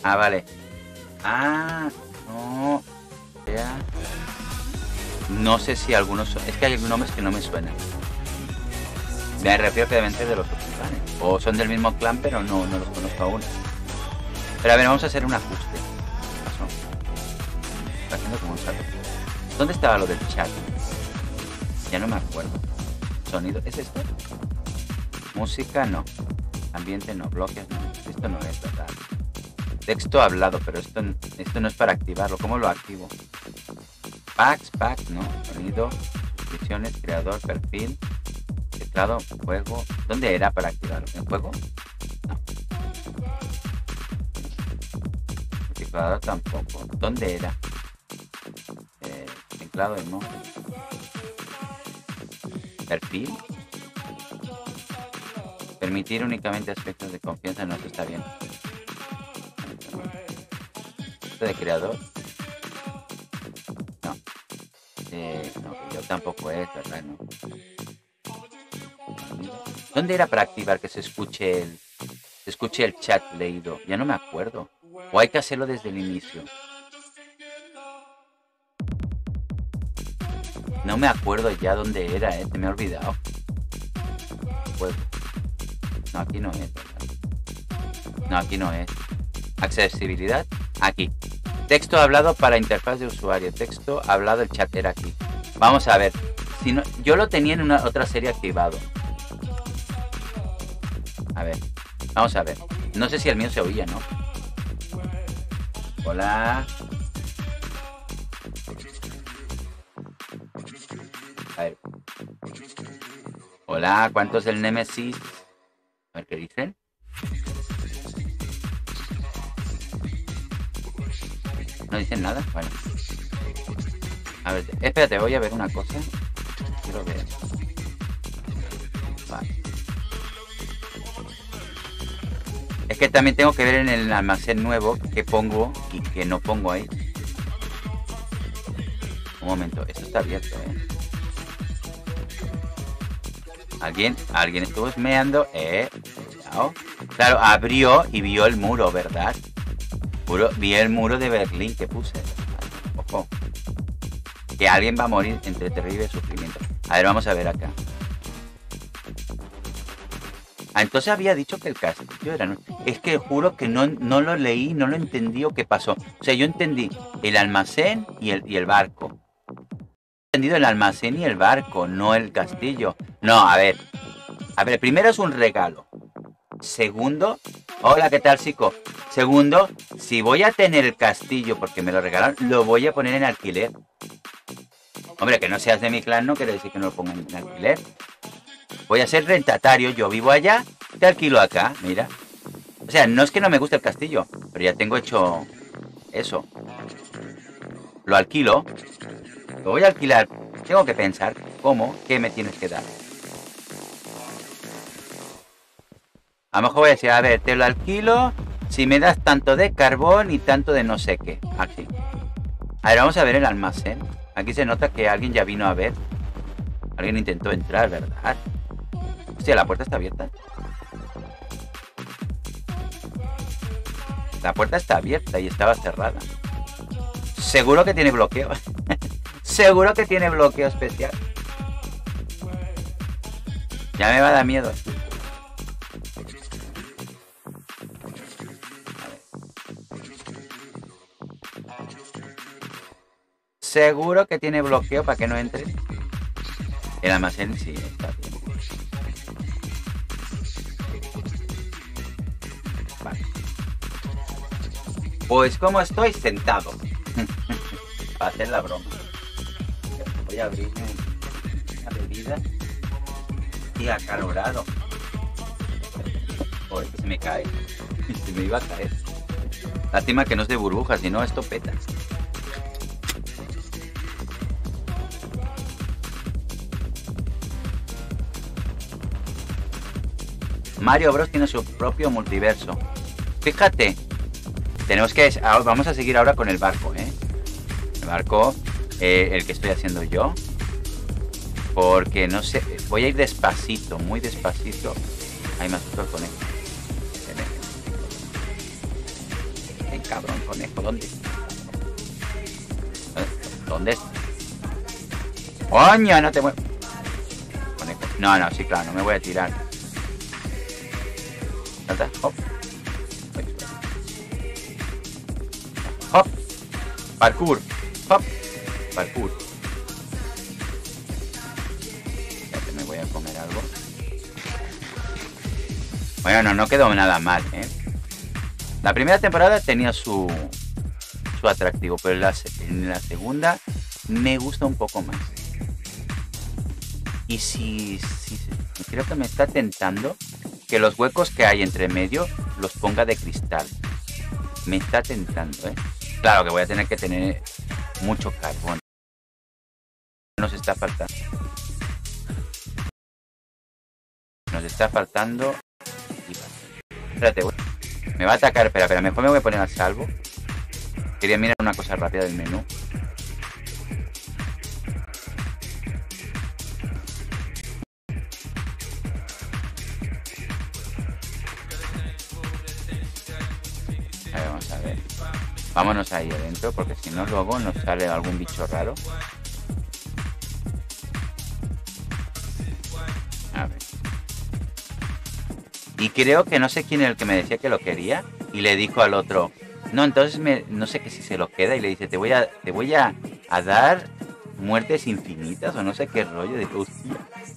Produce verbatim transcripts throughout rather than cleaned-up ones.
Ah, vale. Ah, no. Ya. No sé si algunos son... Es que hay nombres que no me suenan. Me refiero obviamente de los otros clanes. O son del mismo clan, pero no, no los conozco aún. Pero a ver, vamos a hacer un ajuste. ¿Qué pasó? Está haciendo como un salto. ¿Dónde estaba lo del chat? Ya no me acuerdo. Sonido, ¿es esto? Música, no. Ambiente, no. Bloques, no. Esto no es, ¿verdad? Texto hablado, pero esto, esto no es para activarlo. ¿Cómo lo activo? Packs, packs, no. Sonido, descripciones, creador, perfil, teclado, juego. ¿Dónde era para activarlo? ¿En juego? No. Teclado tampoco. ¿Dónde era? Eh, teclado de no. Perfil. Permitir únicamente aspectos de confianza, no, eso está bien. Esto de creador. No. Eh, no, yo tampoco es, ¿verdad? No. ¿Dónde era para activar que se escuche el, se escuche el chat leído? Ya no me acuerdo. O hay que hacerlo desde el inicio. No me acuerdo ya dónde era, ¿eh? Se me ha olvidado. Pues, no, aquí no es, ¿verdad? No, aquí no es. Accesibilidad, aquí. Texto hablado para interfaz de usuario. Texto hablado, el chat era aquí. Vamos a ver. Si no, yo lo tenía en una otra serie activado. A ver, vamos a ver. No sé si el mío se oía, ¿no? Hola. A ver. Hola, ¿cuántos del Nemesis? A ver qué dicen. ¿No dicen nada? Bueno. A ver, espérate, voy a ver una cosa. Quiero ver. Vale. Es que también tengo que ver en el almacén nuevo qué pongo y qué no pongo ahí. Un momento, esto está abierto, ¿eh? Alguien, alguien estuvo esmeando, eh. Cuidado. Claro, abrió y vio el muro, ¿verdad? Muro, vi el muro de Berlín que puse. Ojo. Que alguien va a morir entre terrible sufrimiento. A ver, vamos a ver acá. Ah, entonces había dicho que el castillo era... Es que juro que no, no lo leí, no lo entendí o qué pasó. O sea, yo entendí el almacén y el, y el barco. He entendido el almacén y el barco, no el castillo. No, a ver. A ver, primero es un regalo. Segundo, hola, ¿qué tal, chico? Segundo, si voy a tener el castillo porque me lo regalaron, lo voy a poner en alquiler. Hombre, que no seas de mi clan no quiere decir que no lo pongan en alquiler. Voy a ser rentatario, yo vivo allá, te alquilo acá, mira. O sea, no es que no me guste el castillo, pero ya tengo hecho eso. Lo alquilo, lo voy a alquilar. Tengo que pensar cómo, qué me tienes que dar. A lo mejor voy a decir, a ver, te lo alquilo si me das tanto de carbón y tanto de no sé qué. Aquí. A ver, vamos a ver el almacén. Aquí se nota que alguien ya vino a ver. Alguien intentó entrar, ¿verdad? Hostia, la puerta está abierta. La puerta está abierta y estaba cerrada. Seguro que tiene bloqueo. Seguro que tiene bloqueo especial. Ya me va a dar miedo. Seguro que tiene bloqueo para que no entre. El almacén sí está bien. Vale. Pues como estoy sentado para hacer la broma, voy a abrirme una bebida y acalorado. Joder, se me cae. Se me iba a caer. Lástima que no es de burbujas, si no esto peta. Mario Bros tiene su propio multiverso. Fíjate, tenemos que... Vamos a seguir ahora con el barco, ¿eh? El barco, eh, el que estoy haciendo yo. Porque no sé, voy a ir despacito, muy despacito. Hay más con esto. cabrón, conejo? ¿Dónde? ¿Dónde está? ¡Coño! No te muevas. Conejo. No, no, sí, claro, no me voy a tirar. Salta. Hop. Hop. Parkour. Hop. Parkour. Ya que me voy a comer algo. Bueno, no, no quedó nada mal, ¿eh? La primera temporada tenía su, su atractivo, pero en la, en la segunda me gusta un poco más. Y si, si, si creo que me está tentando que los huecos que hay entre medio los ponga de cristal. Me está tentando, ¿eh? Claro que voy a tener que tener mucho carbón. Nos está faltando. Nos está faltando. Espérate, güey. Me va a atacar, espera, pero mejor me voy a poner a salvo. Quería mirar una cosa rápida del menú. A ver, vamos a ver. Vámonos ahí adentro, porque si no luego nos sale algún bicho raro. A ver. Y creo que no sé quién es el que me decía que lo quería. Y le dijo al otro, no, entonces me, no sé que si se lo queda. Y le dice, te voy a, te voy a, a dar muertes infinitas o no sé qué rollo. De hostia.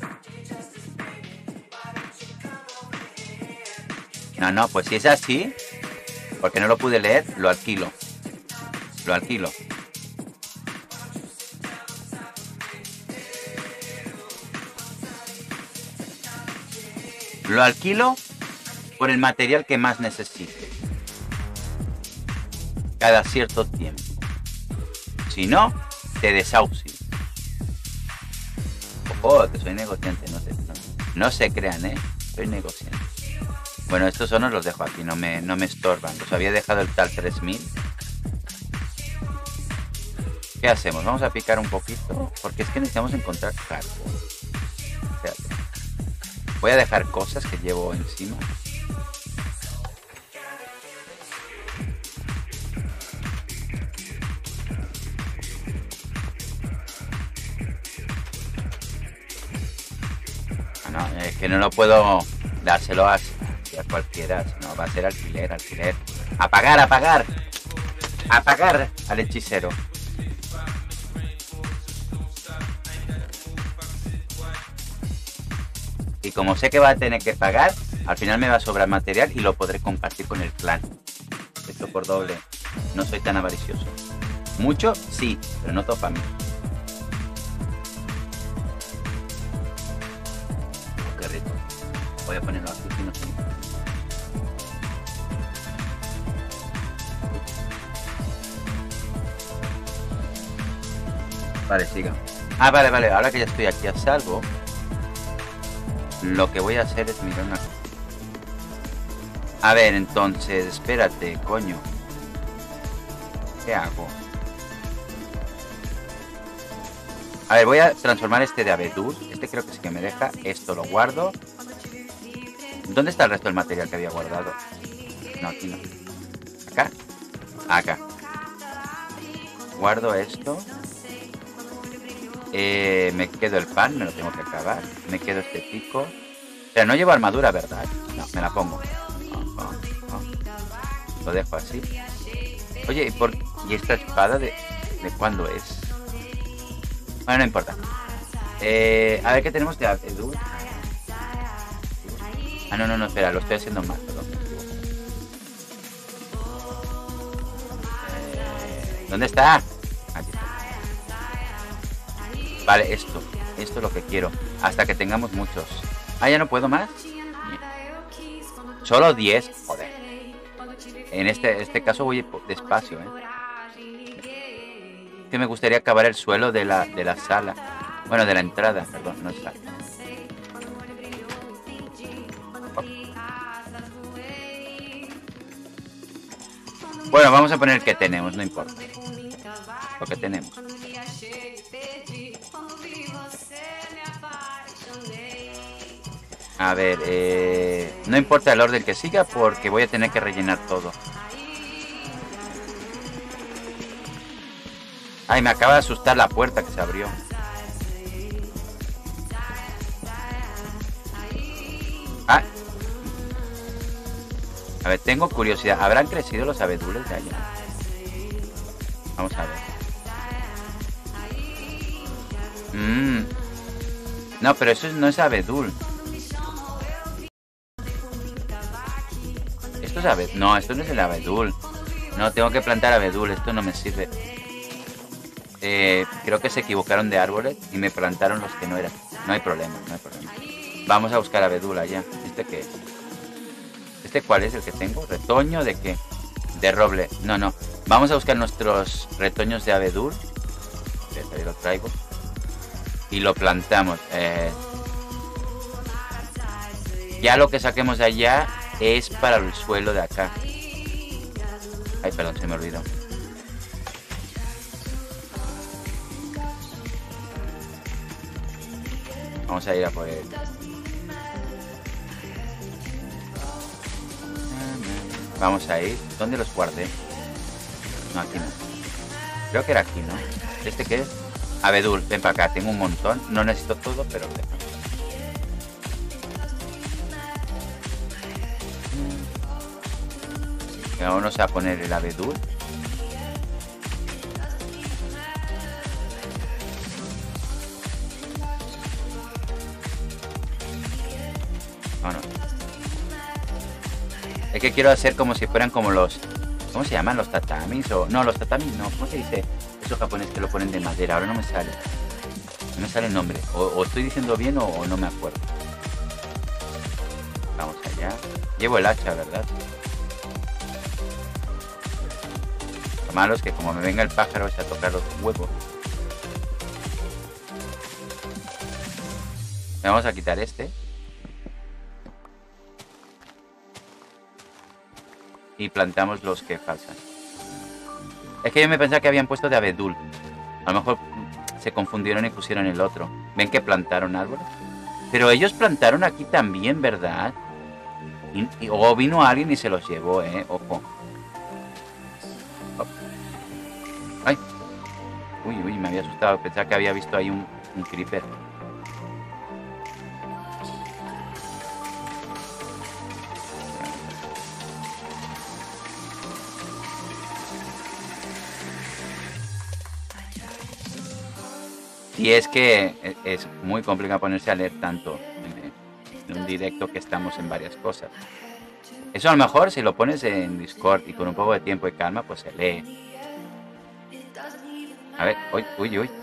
No, no, pues si es así, porque no lo pude leer, lo alquilo. Lo alquilo. Lo alquilo por el material que más necesite. Cada cierto tiempo. Si no, te desahucio. Ojo, que soy negociante, no se, no, no se crean, ¿eh? Soy negociante. Bueno, estos sonos los dejo aquí, no me, no me estorban. Los había dejado el tal tres mil. ¿Qué hacemos? Vamos a picar un poquito, porque es que necesitamos encontrar carbón. Espérate. Voy a dejar cosas que llevo encima. Ah, no, es que no lo puedo dárselo a, a cualquiera, sino va a ser alquiler, alquiler. ¡Apagar, apagar! ¡Apagar al hechicero! Y como sé que va a tener que pagar, al final me va a sobrar material y lo podré compartir con el clan. Esto por doble. No soy tan avaricioso. Mucho, sí, pero no todo para mí. Oh, qué rico. Voy a ponerlo aquí, si no sé. Vale, siga. Ah, vale, vale. Ahora que ya estoy aquí a salvo, lo que voy a hacer es mirar una cosa. A ver, entonces, espérate, coño. ¿Qué hago? A ver, voy a transformar este de abedul. Este creo que sí que me deja. Esto lo guardo. ¿Dónde está el resto del material que había guardado? No, aquí no. ¿Acá? Acá. Guardo esto. Eh, me quedo el pan, me lo tengo que acabar. Me quedo este pico. O sea, no llevo armadura, ¿verdad? No, me la pongo. Oh, oh, oh. Lo dejo así. Oye, ¿y, por... ¿y esta espada de, de cuándo es? Bueno, no importa. Eh, a ver, ¿qué tenemos de abedul? Ah, no, no, no, espera, lo estoy haciendo mal, perdón. Eh, ¿Dónde está? Aquí está. Vale, esto. Esto es lo que quiero. Hasta que tengamos muchos. Ah, ¿ya no puedo más? Solo diez. Joder. En este, este caso voy despacio, ¿eh? Que me gustaría acabar el suelo de la, de la sala. Bueno, de la entrada, perdón, no es sala. Bueno, vamos a poner que tenemos, no importa. Lo que tenemos. A ver, eh, no importa el orden que siga porque voy a tener que rellenar todo. Ay, me acaba de asustar la puerta que se abrió. Ah. A ver, tengo curiosidad. ¿Habrán crecido los abedules de allá? Vamos a ver. Mmm. No, pero eso no es abedul. Esto es abedul. No, esto no es el abedul. No, tengo que plantar abedul. Esto no me sirve. Eh, creo que se equivocaron de árboles y me plantaron los que no eran. No hay problema, no hay problema. Vamos a buscar abedul allá. ¿Este qué es? ¿Este cuál es el que tengo? ¿Retoño de qué? De roble. No, no. Vamos a buscar nuestros retoños de abedul. Ahí lo traigo. Y lo plantamos. Eh, ya lo que saquemos de allá es para el suelo de acá. Ay, perdón, se me olvidó. Vamos a ir a por él. Vamos a ir. ¿Dónde los guardé? No, aquí no. Creo que era aquí, ¿no? ¿Este qué es? Abedul, ven para acá. Tengo un montón. No necesito todo, pero déjame. Vamos a poner el abedul. Bueno. Es que quiero hacer como si fueran como los... ¿Cómo se llaman? ¿Los tatamis? O... No, los tatamis no. ¿Cómo se dice? Esos japoneses que lo ponen de madera. Ahora no me sale. No me sale el nombre. O, o estoy diciendo bien o, o no me acuerdo. Vamos allá. Llevo el hacha, ¿verdad? Lo malo es que como me venga el pájaro es a tocar los huevos. Vamos a quitar este. Y plantamos los que faltan. Es que yo me pensaba que habían puesto de abedul. A lo mejor se confundieron y pusieron el otro. ¿Ven que plantaron árboles? Pero ellos plantaron aquí también, ¿verdad? Y, y, o vino alguien y se los llevó, ¿eh? Ojo. Oh. Ay. Uy, uy, me había asustado. Pensaba que había visto ahí un, un creeper. Y es que es muy complicado ponerse a leer tanto en un directo que estamos en varias cosas. Eso a lo mejor si lo pones en Discord y con un poco de tiempo y calma, pues se lee. A ver, uy, uy, uy.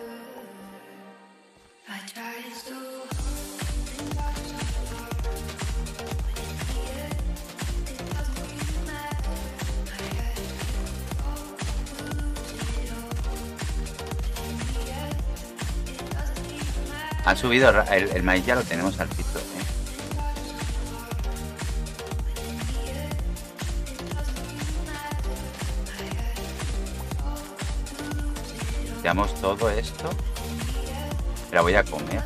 Han subido el, el maíz, ya lo tenemos al piso, ¿eh? Quitamos todo esto. La voy a comer.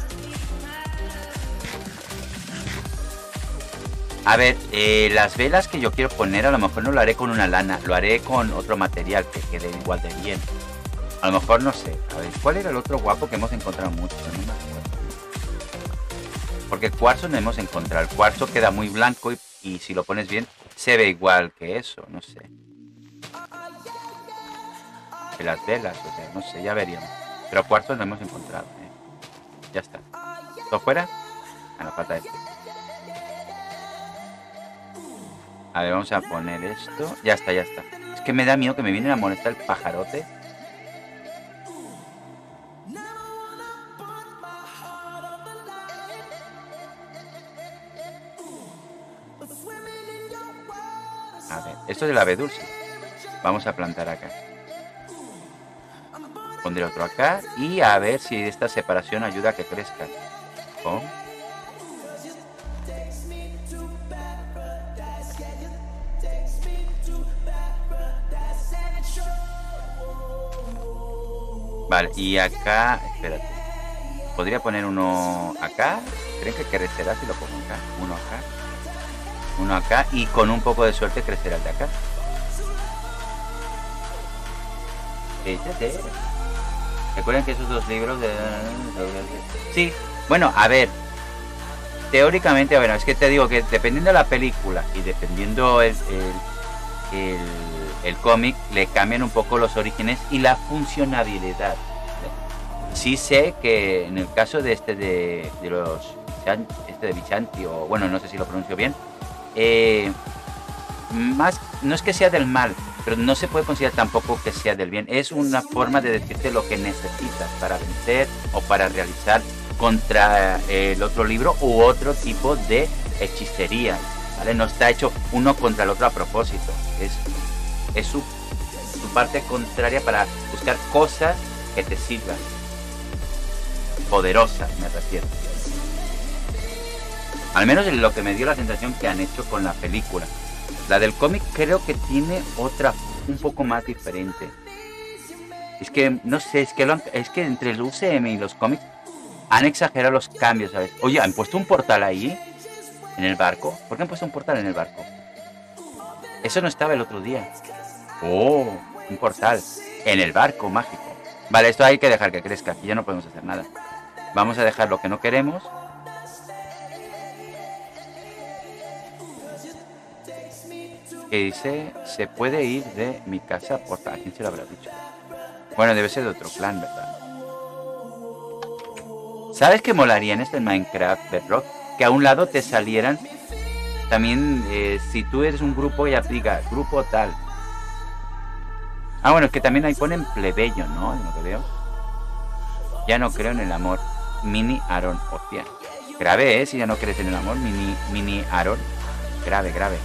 A ver, eh, las velas que yo quiero poner a lo mejor no lo haré con una lana, lo haré con otro material que quede igual de bien. A lo mejor no sé. A ver, ¿cuál era el otro guapo que hemos encontrado mucho? No me acuerdo. Porque el cuarzo no hemos encontrado. El cuarzo queda muy blanco y, y si lo pones bien se ve igual que eso, no sé. Que las velas, o sea, no sé, ya veríamos. Pero cuarzo no hemos encontrado, ¿eh? Ya está. ¿Todo fuera? Ah, no, falta este. A ver, vamos a poner esto. Ya está, ya está. Es que me da miedo que me vienen a molestar el pajarote. A ver, esto es el abedul, sí. Vamos a plantar acá. Pondré otro acá y a ver si esta separación ayuda a que crezca. ¿Cómo? Vale, y acá, espérate. Podría poner uno acá. ¿Creen que crecerá si lo pongo acá? Uno acá. Uno acá y con un poco de suerte crecerá el de acá. Échate. Recuerden que esos dos libros de... Sí, bueno, a ver. Teóricamente, a ver, es que te digo que dependiendo de la película y dependiendo el, el, el, el cómic, le cambian un poco los orígenes y la funcionabilidad. Sí sé que en el caso de este de, de los... Este de Vishanti, o bueno, no sé si lo pronuncio bien, eh, más, no es que sea del mal, pero no se puede considerar tampoco que sea del bien. Es una forma de decirte lo que necesitas para vencer o para realizar contra el otro libro u otro tipo de hechicería, ¿vale? No está hecho uno contra el otro a propósito. Es, es su, su parte contraria para buscar cosas que te sirvan. Poderosas, me refiero. Al menos es lo que me dio la sensación que han hecho con la película. La del cómic creo que tiene otra un poco más diferente. Es que, no sé, es que, lo han, es que entre el U C M y los cómics han exagerado los cambios, ¿sabes? Oye, ¿han puesto un portal ahí? ¿En el barco? ¿Por qué han puesto un portal en el barco? Eso no estaba el otro día. Oh, un portal en el barco mágico. Vale, esto hay que dejar que crezca. Aquí ya no podemos hacer nada. Vamos a dejar lo que no queremos. Que dice, se puede ir de mi casa por... ¿A quién se lo habrá dicho? Bueno, debe ser de otro clan, ¿verdad? ¿Sabes qué molaría en este Minecraft Bedrock? Que a un lado te salieran también, eh, si tú eres un grupo y aplica grupo tal. Ah, bueno, es que también ahí ponen plebeyo, ¿no? Lo que veo. Ya no creo en el amor. Mini Aaron, hostia. Grave, ¿eh? Si ya no crees en el amor, mini, mini Aaron. Grave, grave.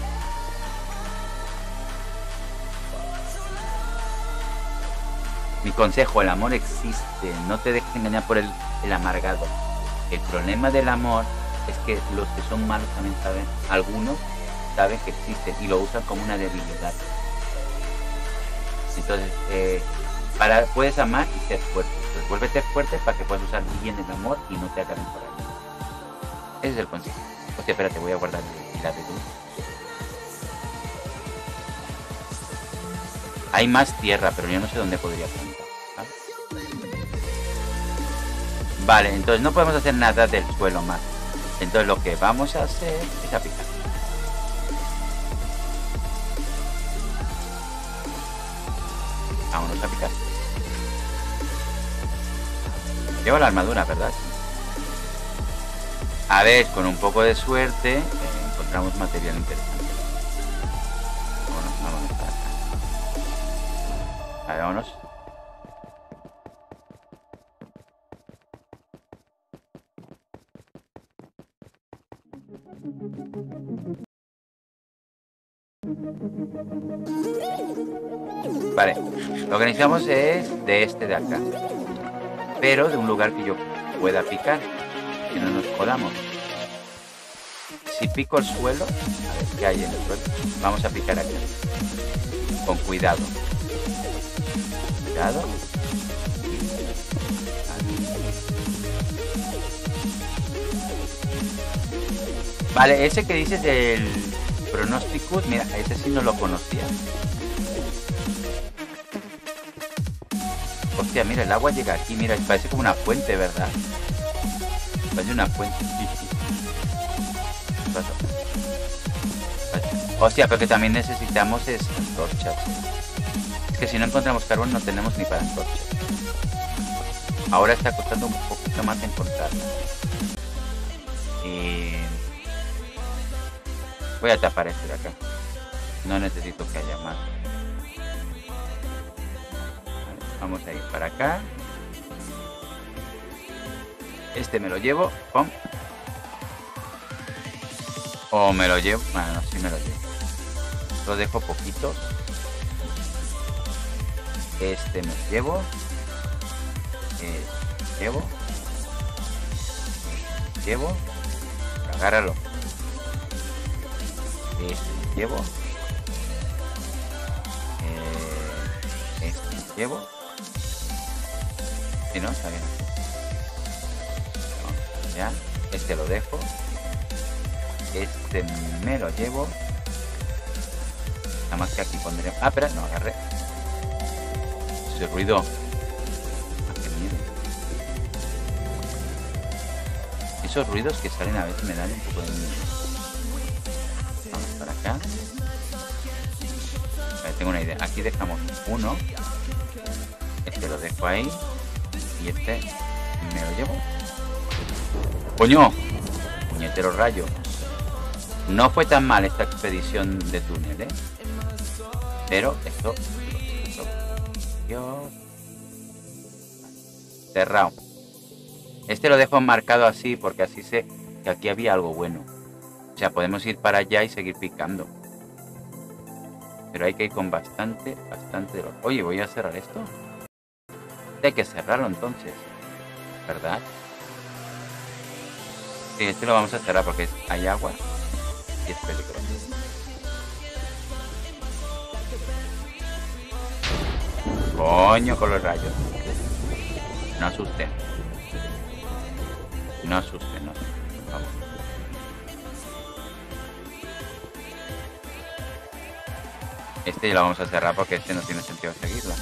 Mi consejo, el amor existe, no te dejes engañar por el, el amargado. El problema del amor es que los que son malos también saben, algunos saben que existe y lo usan como una debilidad. Entonces, eh, para, puedes amar y ser fuerte. Entonces, vuélvete fuerte para que puedas usar bien el amor y no te acaben por ahí. Ese es el consejo. Hostia, espérate, voy a guardar la de luz. Hay más tierra, pero yo no sé dónde podría plantar. ¿Vale? Vale, entonces no podemos hacer nada del suelo más. Entonces lo que vamos a hacer es aplicar. Vámonos a picar. Llevo la armadura, ¿verdad? A ver, con un poco de suerte eh, encontramos material interesante. Bueno, vámonos para acá. A ver, vámonos. Vale, lo que necesitamos es de este de acá, pero de un lugar que yo pueda picar, que no nos jodamos. Si pico el suelo, a ver qué hay en el suelo, vamos a picar aquí, con cuidado. Cuidado. Vale, ese que dices del Pronosticus, mira, ese sí no lo conocía. Hostia, mira, el agua llega aquí, mira, parece como una fuente, ¿verdad? Parece una fuente. Hostia, pero que también necesitamos es antorchas. Es que si no encontramos carbón no tenemos ni para antorchas. Ahora está costando un poquito más encontrarlo. Y... voy a tapar este de acá. No necesito que haya más. Vale, vamos a ir para acá. Este me lo llevo. Pum. O me lo llevo. Bueno, no, sí me lo llevo. Lo dejo poquito. Este me lo llevo. Este me llevo. Este me llevo. Agárralo. Este me llevo. Eh, este me llevo. Si no, está bien. Ya. Este lo dejo. Este me lo llevo. Nada más que aquí pondré. Ah, espera, no agarré. Ese ruido. miedo. Esos ruidos que salen a veces me dan un poco de miedo. Vamos para acá. Vale, tengo una idea. Aquí dejamos uno. Este lo dejo ahí. Y este me lo llevo. ¡Coño! Puñetero rayo. No fue tan mal esta expedición de túnel, ¿eh? Pero esto... esto Dios. Cerrado. Este lo dejo marcado así porque así sé que aquí había algo bueno. O sea, podemos ir para allá y seguir picando. Pero hay que ir con bastante, bastante... Oye, ¿voy a cerrar esto? Hay que cerrarlo entonces, ¿verdad? Sí, este lo vamos a cerrar porque hay agua y es peligroso. Coño con los rayos. No asusten. No asusten, no asusten, por favor. Este lo vamos a cerrar porque este no tiene sentido seguirla.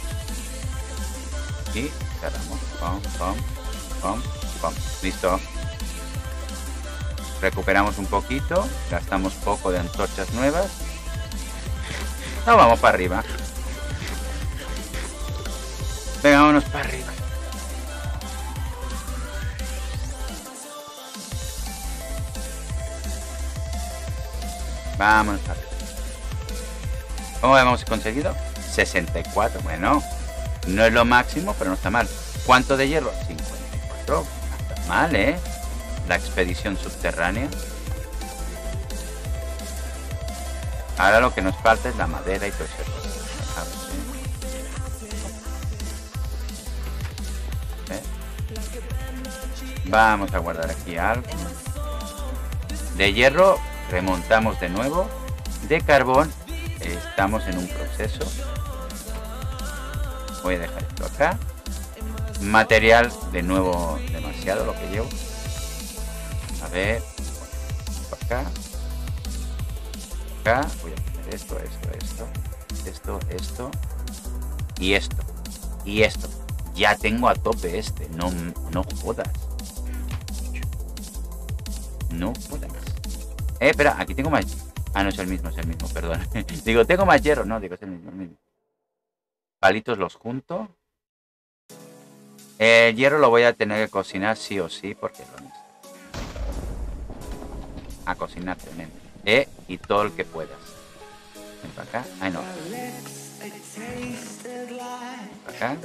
Y cerramos. Pum, pum, pum, pum. Listo. Recuperamos un poquito. Gastamos poco de antorchas nuevas. No, vamos para arriba. Venga, vámonos para arriba. Vámonos para arriba. ¿Cómo hemos conseguido? sesenta y cuatro. Bueno, no es lo máximo, pero no está mal. ¿Cuánto de hierro? cincuenta y cuatro. No está mal, ¿eh? La expedición subterránea. Ahora lo que nos falta es la madera y todo eso. ¿Eh? Vamos a guardar aquí algo. De hierro remontamos de nuevo. De carbón estamos en un proceso. Voy a dejar esto acá. Material de nuevo demasiado lo que llevo. A ver, por acá, acá, voy a poner esto, esto, esto, esto, esto, y esto, y esto. Ya tengo a tope este, no, no jodas. No jodas. Eh, espera, aquí tengo más. Ah, no, es el mismo, es el mismo, perdón. Digo, tengo más hierro, no, digo, es el mismo, el mismo. Palitos los junto. El hierro lo voy a tener que cocinar sí o sí, porque lo necesito. A cocinar tremendo. Eh, y todo el que puedas. Ven para acá. Ay, no. Para acá.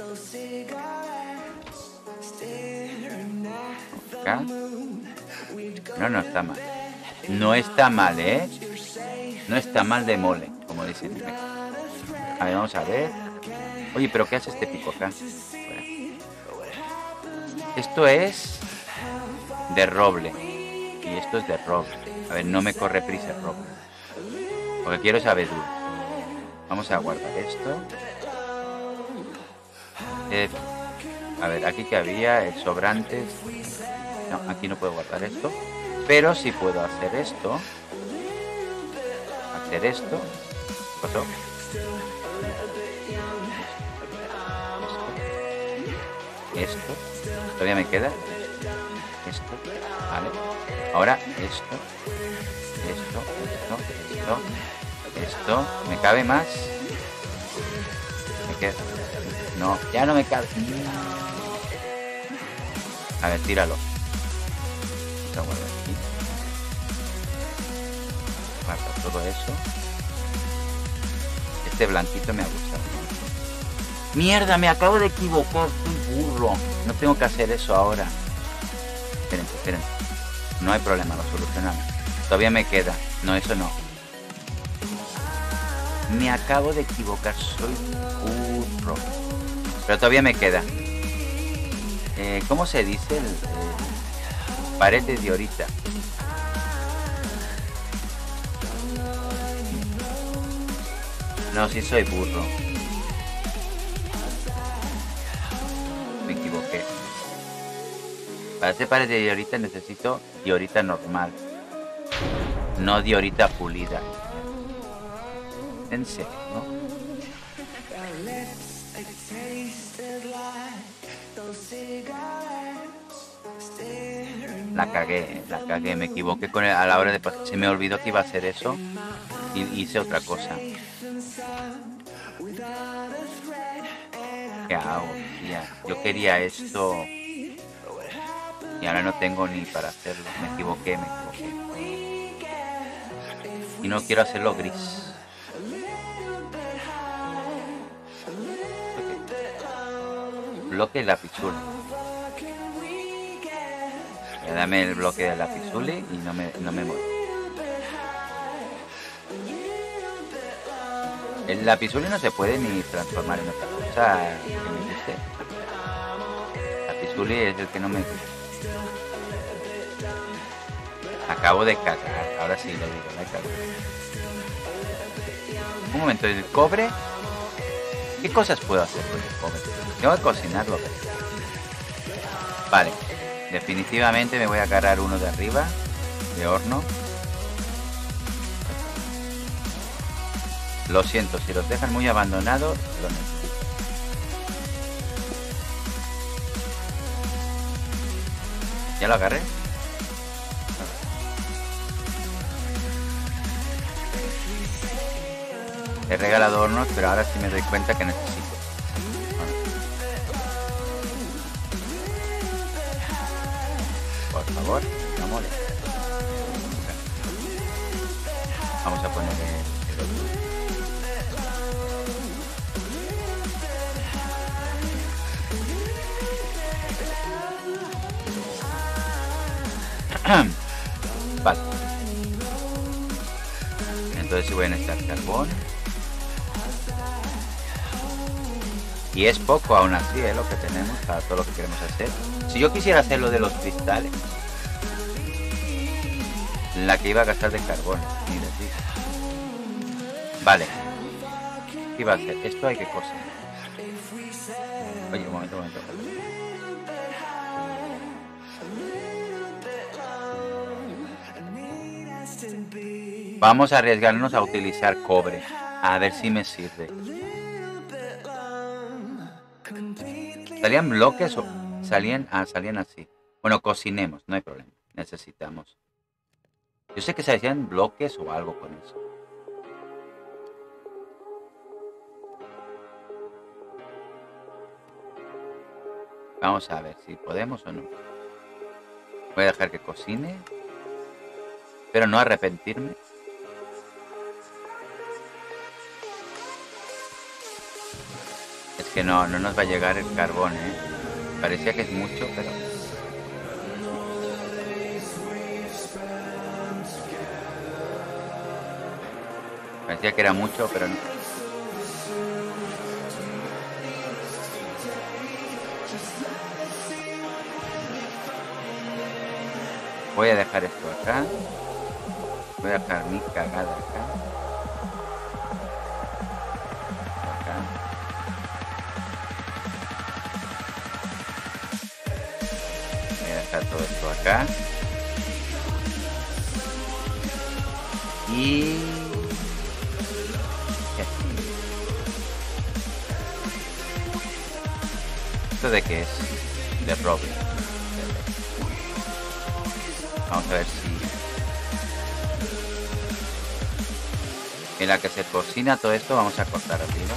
Acá. No, no está mal. No está mal, ¿eh? No está mal de mole, como dicen. A ver, vamos a ver. Oye, pero ¿qué hace este pico acá? Bueno. Esto es de roble. Y esto es de roble. A ver, no me corre prisa el roble. Porque quiero esa abedul. Vamos a guardar esto. Eh, a ver, aquí que había el sobrantes. No, aquí no puedo guardar esto. Pero sí puedo hacer esto. Hacer esto. ¿Qué pasó? Esto. Esto. Todavía me queda. Esto. Vale. Ahora esto. Esto. Esto. Esto. Esto. ¿Me cabe más? Me queda. No, ya no me cabe. A ver, tíralo. Vamos a guardar aquí. Guarda todo eso. Este blanquito me ha gustado. Mierda, me acabo de equivocar. Soy burro. No tengo que hacer eso ahora. Espérense, espérense. No hay problema, lo solucionamos. Todavía me queda. No, eso no. Me acabo de equivocar. Soy burro. Pero todavía me queda. Eh, ¿Cómo se dice? El, el pared de diorita. No, sí soy burro. Me equivoqué. Para hacer pared de diorita necesito diorita normal. No diorita pulida. En serio, ¿no? La cagué, la cagué, me equivoqué con el, a la hora de pasar. Se me olvidó que iba a hacer eso y hice otra cosa. ¿Qué hago, tía? Yo quería esto y ahora no tengo ni para hacerlo. Me equivoqué, me equivoqué. Y no quiero hacerlo gris. Bloque lapizuli. Dame el bloque de lapizuli y no me, no me muero. El lapizuli no se puede ni transformar en otra cosa que me guste. Lapizuli es el que no me gusta. Acabo de cagar. Ahora sí le digo, me cago. Un momento, el cobre. ¿Qué cosas puedo hacer con el cobre? Tengo que cocinarlo. Vale. Definitivamente me voy a agarrar uno de arriba, de horno. Lo siento, si los dejan muy abandonados, lo necesito. ¿Ya lo agarré? He regalado hornos, pero ahora sí me doy cuenta que necesito. Por favor, no moleste. Vamos a poner el otro. Vale. Entonces sí voy a necesitar carbón. Y es poco aún así, ¿eh? Lo que tenemos para todo lo que queremos hacer. Si yo quisiera hacer lo de los cristales, la que iba a gastar de carbón, ni les digo. Vale. ¿Qué iba a hacer? Esto hay que coser. Oye, un momento, un momento. Vamos a arriesgarnos a utilizar cobre. A ver si me sirve. ¿Salían bloques o salían? Ah, salían así. Bueno, cocinemos, no hay problema. Necesitamos. Yo sé que se hacían bloques o algo con eso. Vamos a ver si podemos o no. Voy a dejar que cocine. Pero no arrepentirme. Es que no, no nos va a llegar el carbón, ¿eh? Parecía que es mucho, pero... Parecía que era mucho, pero no. Voy a dejar esto acá. Voy a dejar mi cagada acá. Acá. Voy a dejar todo esto acá. Y... ¿Esto de qué es? De roble. Vamos a ver si... En la que se cocina todo esto, vamos a cortar arriba.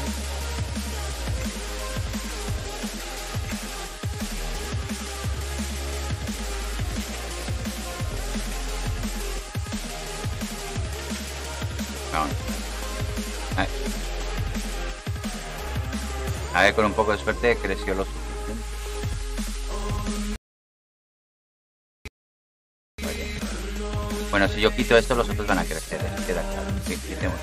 Vamos. A ver. A ver, con un poco de suerte creció lo suficiente. Bueno, si yo quito esto, los otros van a crecer, ¿eh? Queda claro. Sí, quitemos.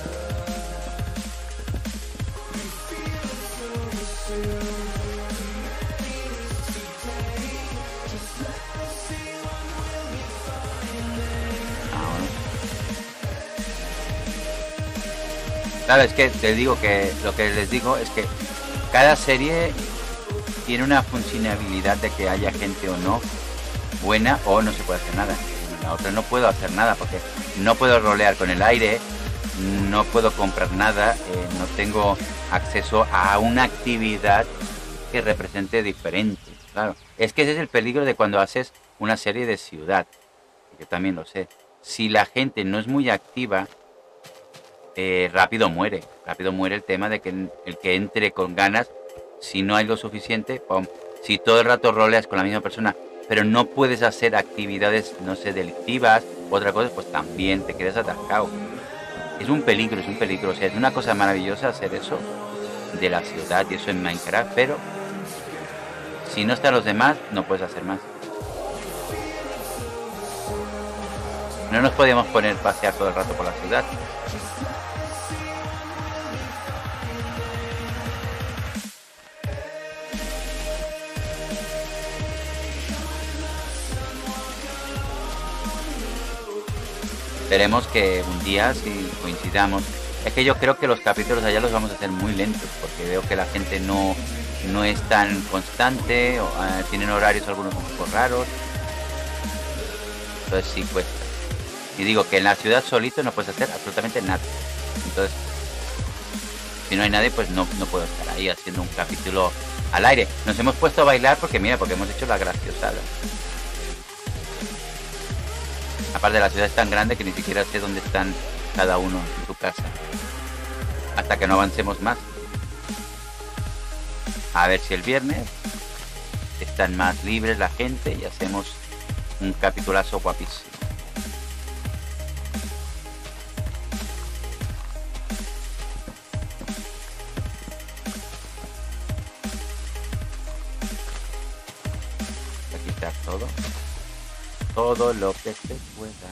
Ahora. Claro, es que te digo que lo que les digo es que cada serie tiene una funcionalidad de que haya gente o no buena o no se puede hacer nada. La otra no puedo hacer nada porque no puedo rolear con el aire, no puedo comprar nada, eh, no tengo acceso a una actividad que represente diferente. Claro, es que ese es el peligro de cuando haces una serie de ciudad. Yo también lo sé. Si la gente no es muy activa, eh, rápido muere. Rápido muere el tema de que el que entre con ganas, si no hay lo suficiente, ¡pum! Si todo el rato roleas con la misma persona, pero no puedes hacer actividades, no sé, delictivas, otra cosa, pues también te quedas atascado. Es un peligro, es un peligro. O sea, es una cosa maravillosa hacer eso de la ciudad y eso en Minecraft, pero si no están los demás, no puedes hacer más. No nos podemos poner a pasear todo el rato por la ciudad. Esperemos que un día, si coincidamos, es que yo creo que los capítulos allá los vamos a hacer muy lentos, porque veo que la gente no, no es tan constante, o, uh, tienen horarios algunos un poco raros, entonces sí cuesta. Y digo que en la ciudad solito no puedes hacer absolutamente nada, entonces si no hay nadie, pues no, no puedo estar ahí haciendo un capítulo al aire. Nos hemos puesto a bailar porque mira, porque hemos hecho la graciosada. Aparte, la ciudad es tan grande que ni siquiera sé dónde están cada uno en su casa. Hasta que no avancemos más. A ver si el viernes están más libres la gente y hacemos un capitulazo guapísimo. Voy a quitar todo. Todo lo que se pueda.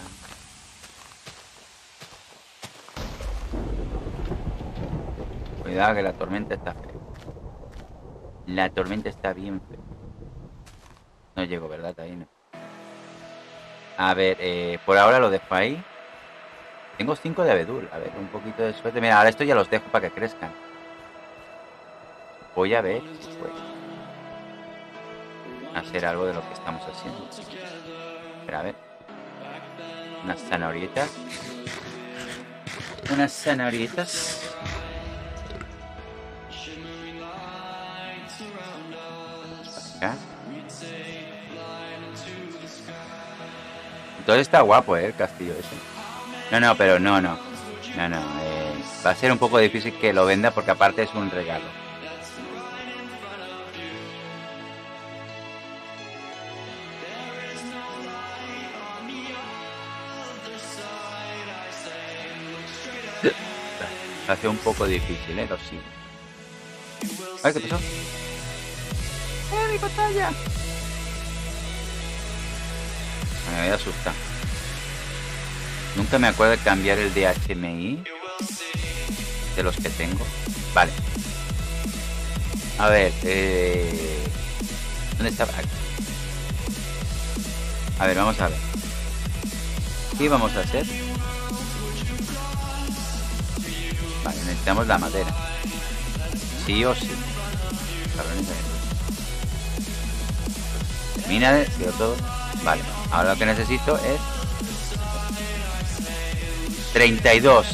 Cuidado que la tormenta está fea. La tormenta está bien fea. No llego, ¿verdad? Ahí no. A ver, eh, por ahora lo dejo ahí. Tengo cinco de abedul. A ver, un poquito de suerte. Mira, ahora esto ya los dejo para que crezcan. Voy a ver si puedo hacer algo de lo que estamos haciendo. Espera, a ver. Unas zanahorietas. Unas zanahorietas. Acá. Entonces está guapo, ¿eh? El castillo ese. No, no, pero no, no. No, no. Eh, va a ser un poco difícil que lo venda porque aparte es un regalo. Va a ser un poco difícil, ¿eh? Lo sigo. Ay, ¿qué pasó? ¡Eh, mi pantalla! Me voy a asustar. Nunca me acuerdo de cambiar el D H M I de los que tengo. Vale. A ver, eh... ¿dónde está? Aquí. A ver, vamos a ver. ¿Qué vamos a hacer? Vale, necesitamos la madera. Sí o sí. Termina de decirlo todo. Vale, ahora lo que necesito es treinta y dos.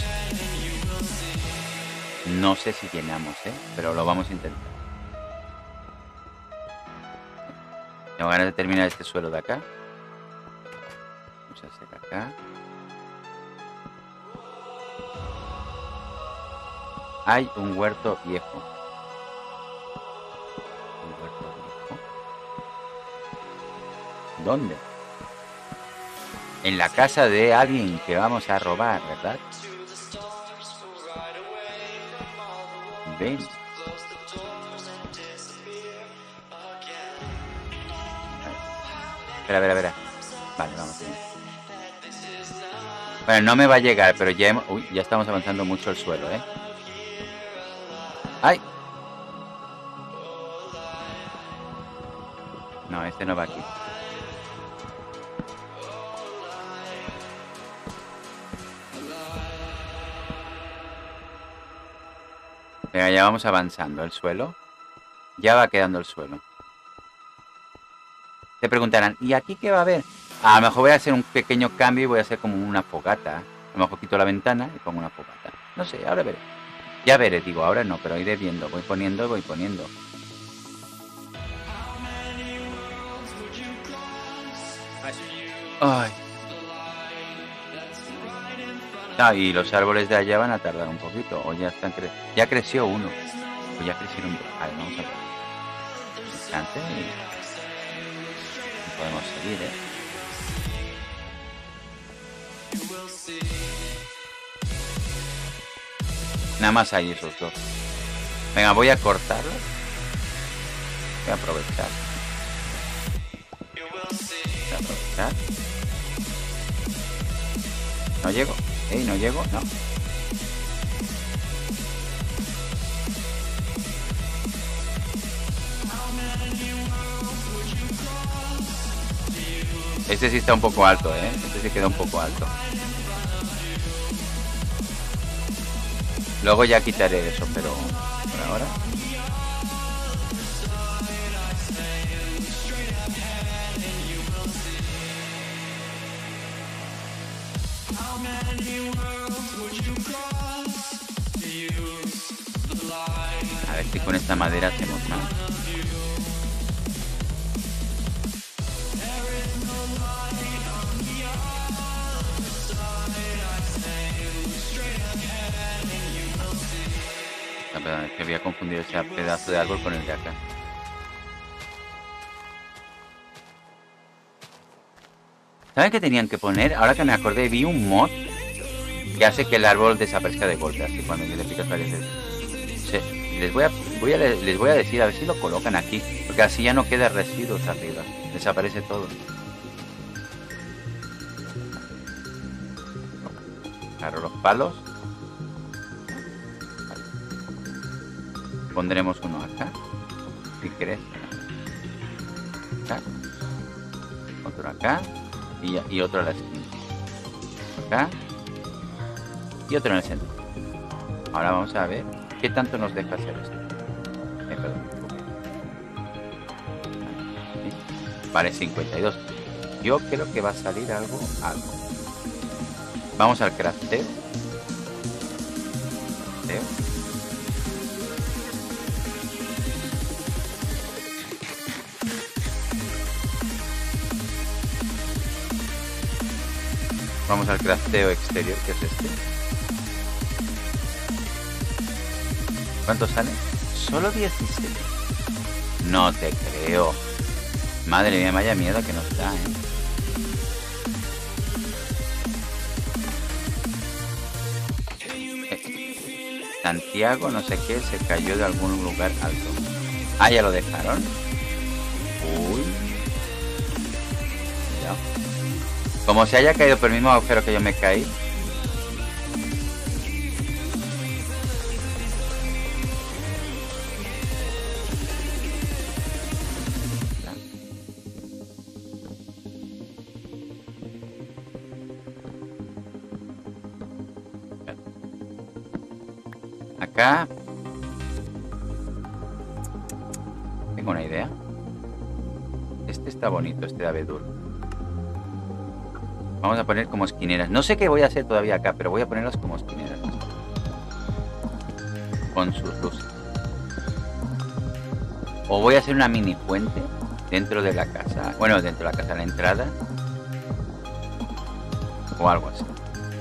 No sé si llenamos, ¿eh? Pero lo vamos a intentar. Tengo ganas de terminar este suelo de acá. Vamos a hacer acá. Hay un huerto viejo. Un huerto viejo. ¿Dónde? En la casa de alguien que vamos a robar, ¿verdad? Ven. Espera, espera, espera. Vale, vamos. Bueno, no me va a llegar, pero ya hemos... Uy, ya estamos avanzando mucho el suelo, ¿eh? ¡Ay! No, este no va aquí. Venga, ya vamos avanzando el suelo. Ya va quedando el suelo. Te preguntarán, ¿y aquí qué va a haber? A lo mejor voy a hacer un pequeño cambio y voy a hacer como una fogata. A lo mejor quito la ventana y pongo una fogata. No sé, ahora veré. Ya veré, digo, ahora no, pero iré viendo. Voy poniendo, voy poniendo. Ay. Ah, y los árboles de allá van a tardar un poquito. O ya están cre ya creció uno. O ya crecieron dos. A ver, vamos a ver. Descanse y podemos seguir, ¿eh? Nada más hay esos dos. Venga, voy a cortarlos. Voy a aprovechar. Voy a aprovechar. No llego. ¿Eh? ¿No llego? No. Este sí está un poco alto, ¿eh? Este sí queda un poco alto. Luego ya quitaré eso, pero por ahora... A ver si con esta madera hacemos más. No, perdón, es que había confundido ese pedazo de árbol con el de acá. ¿Saben qué tenían que poner? Ahora que me acordé, vi un mod que hace que el árbol desaparezca de golpe, así cuando yo le picas varias veces. Sí, les voy a, voy a, les voy a decir, a ver si lo colocan aquí, porque así ya no queda residuos arriba, desaparece todo. Agarro los palos. Pondremos uno acá, si querés. Acá. Otro acá. Y, y otro a la esquina. Acá. Y otro en el centro. Ahora vamos a ver qué tanto nos deja hacer esto. Eh, perdón. Vale, cincuenta y dos. Yo creo que va a salir algo, algo. Vamos al crafteo. Crafteo. Vamos al crafteo exterior, que es este. ¿Cuánto sale? Solo diecisiete. No te creo. Madre mía, vaya miedo que nos da, ¿eh? eh. Santiago, no sé qué, se cayó de algún lugar alto. Ah, ya lo dejaron. Uy. Ya. Como se haya caído por el mismo agujero que yo me caí. Acá. Tengo una idea. Este está bonito, este de abedul. Vamos a poner como esquineras. No sé qué voy a hacer todavía acá, pero voy a ponerlas como esquineras. Con sus luces. O voy a hacer una mini fuente dentro de la casa. Bueno, dentro de la casa, la entrada. O algo así.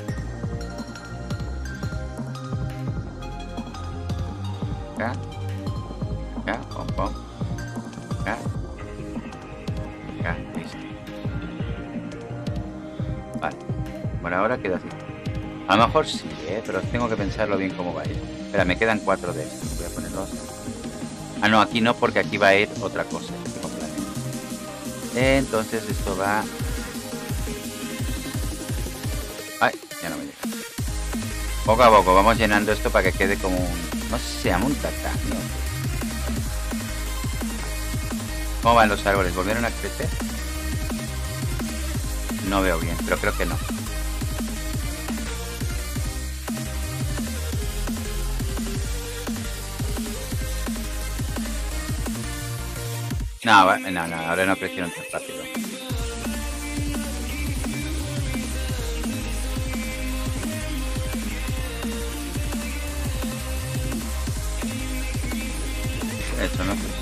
Acá. Acá, pom, pom. Acá. Acá, listo. Vale, por ahora queda así. A lo mejor sí, ¿eh? Pero tengo que pensarlo bien cómo va a ir. Espera, me quedan cuatro de estos. Voy a ponerlos. Ah, no, aquí no, porque aquí va a ir otra cosa. Entonces esto va... Ay, ya no me llega. Poco a poco vamos llenando esto para que quede como un... No sé si se llama un tatami. ¿Cómo van los árboles? ¿Volvieron a crecer? No veo bien, pero creo que no. No, no, no, ahora no crecieron tan rápido. Eso no creció.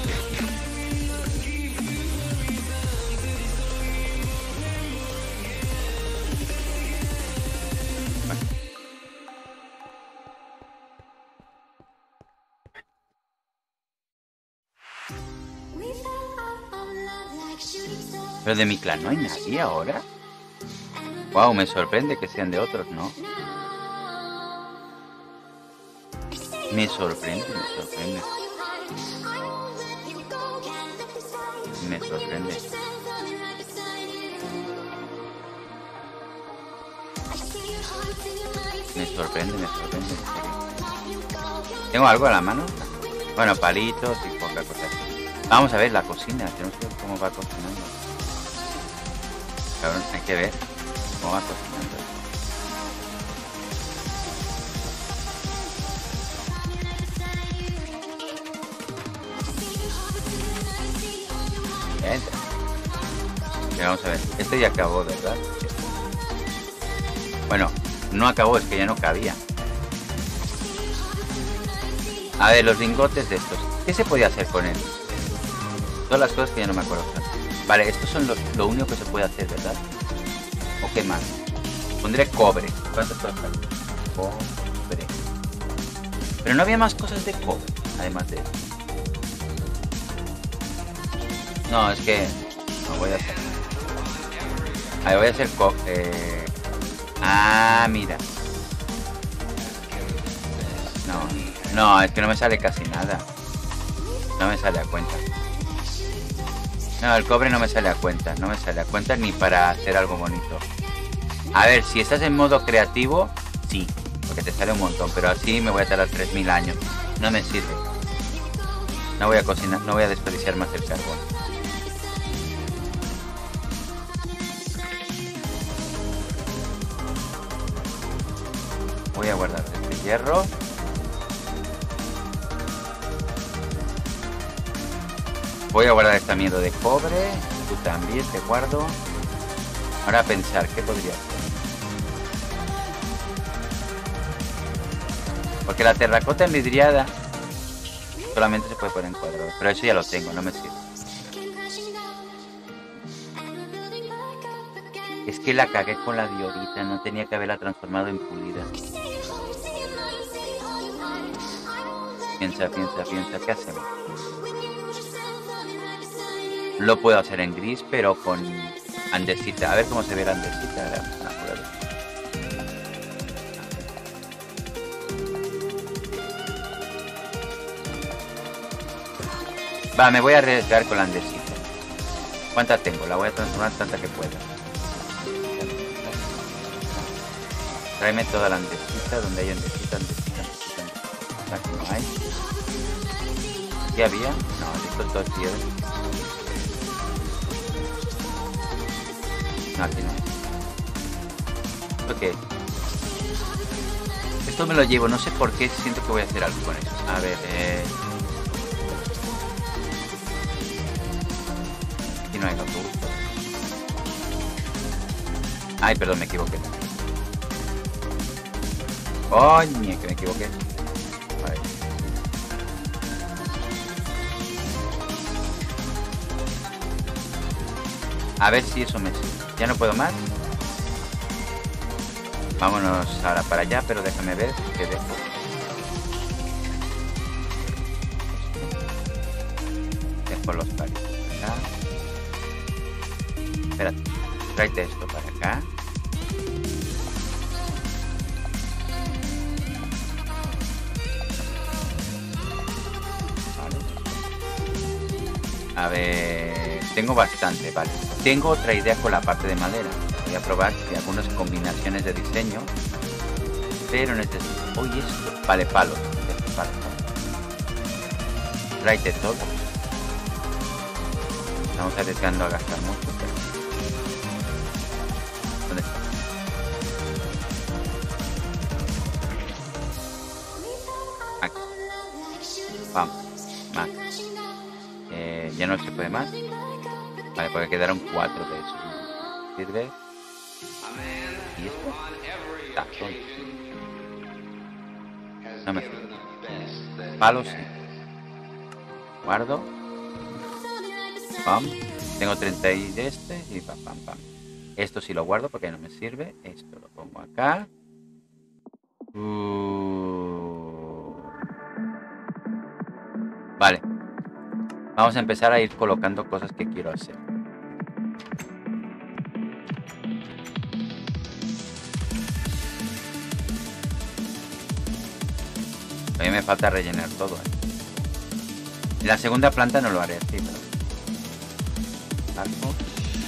Pero de mi clan no hay nadie ahora. Wow, me sorprende que sean de otros, ¿no? Me sorprende, me sorprende. Me sorprende. Me sorprende, me sorprende. En serio. ¿Tengo algo a la mano? Bueno, palitos y poca cosa. Vamos a ver la cocina. Tenemos que ver cómo va cocinando. Cabrón, hay que ver cómo va cocinando. Bien. Bien, vamos a ver. Este ya acabó, ¿verdad? Bueno, no acabó, es que ya no cabía. A ver, los lingotes de estos. ¿Qué se podía hacer con él? Todas las cosas que ya no me acuerdo. Vale, estos son los, lo único que se puede hacer, ¿verdad? ¿O qué más? Pondré cobre. ¿Cuántas cosas hay? Cobre. Pero no había más cosas de cobre, además de eso. No, es que... No voy a hacer... Ahí voy a hacer cobre. Eh... Ah, mira. No, no, es que no me sale casi nada. No me sale a cuenta. No, el cobre no me sale a cuenta. No me sale a cuenta ni para hacer algo bonito. A ver, si estás en modo creativo, sí. Porque te sale un montón. Pero así me voy a tardar tres mil años. No me sirve. No voy a cocinar, no voy a desperdiciar más el carbón. Voy a guardar este hierro. Voy a guardar esta mierda de cobre. Tú también te guardo. Ahora a pensar, ¿qué podría hacer? Porque la terracota envidriada solamente se puede poner en cuadrado. Pero eso ya lo tengo, no me sirve. Es que la cagué con la diorita. No tenía que haberla transformado en pulida. Piensa, piensa, piensa. ¿Qué hacemos? Lo puedo hacer en gris, pero con andesita. A ver cómo se ve la andesita. Ahora, va, me voy a arriesgar con la andesita. ¿Cuánta tengo? La voy a transformar tanta que pueda. Tráeme toda la andesita, donde hay andesita, andesita, andesita, andesita. Aquí no hay. ¿Aquí había? No, esto es todo piedra. No, aquí no. Ok. Esto me lo llevo, no sé por qué, siento que voy a hacer algo con eso. A ver, eh... aquí no hay otro gusto. Ay, perdón, me equivoqué. Coño, que me equivoqué. A ver. A ver si eso me sirve. Ya no puedo más. Vámonos ahora para allá, pero déjame ver qué dejo. Dejo los palitos acá. Espérate, tráete esto para acá. Vale. A ver, tengo bastante, vale. Tengo otra idea con la parte de madera. Voy a probar si algunas combinaciones de diseño. Pero necesito... Oye, esto... Vale, palos. Vale, vale. Tráete todo. Estamos arriesgando a gastar mucho. Pero... ¿Dónde está? Aquí. Vamos. Más. Eh, ya no se puede más. Vale, porque quedaron cuatro de esos. ¿Sirve? ¿Y esto? Tazón. No me sirve. Palos sí. Guardo. Pam. Tengo treinta y de este y pam, pam, pam. Esto sí lo guardo porque no me sirve. Esto lo pongo acá. Uh... Vale. Vamos a empezar a ir colocando cosas que quiero hacer. A mí me falta rellenar todo, ¿eh? En la segunda planta no lo haré, sí, pero... Algo.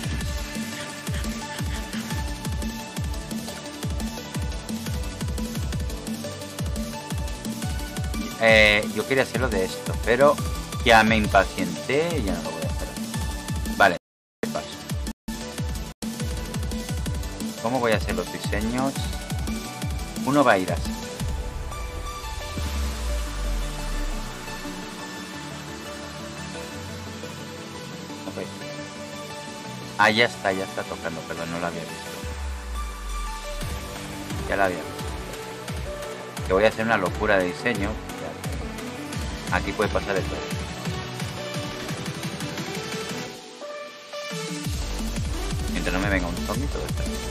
Eh, yo quería hacerlo de esto, pero ya me impacienté y ya no lo voy a hacer. Vale, ¿qué paso? ¿Cómo voy a hacer los diseños? Uno va a ir así. Ah, ya está, ya está tocando, perdón, no lo había visto. Ya la había visto. Que voy a hacer una locura de diseño. Aquí puede pasar de todo. Mientras no me venga un zombie, todo está bien.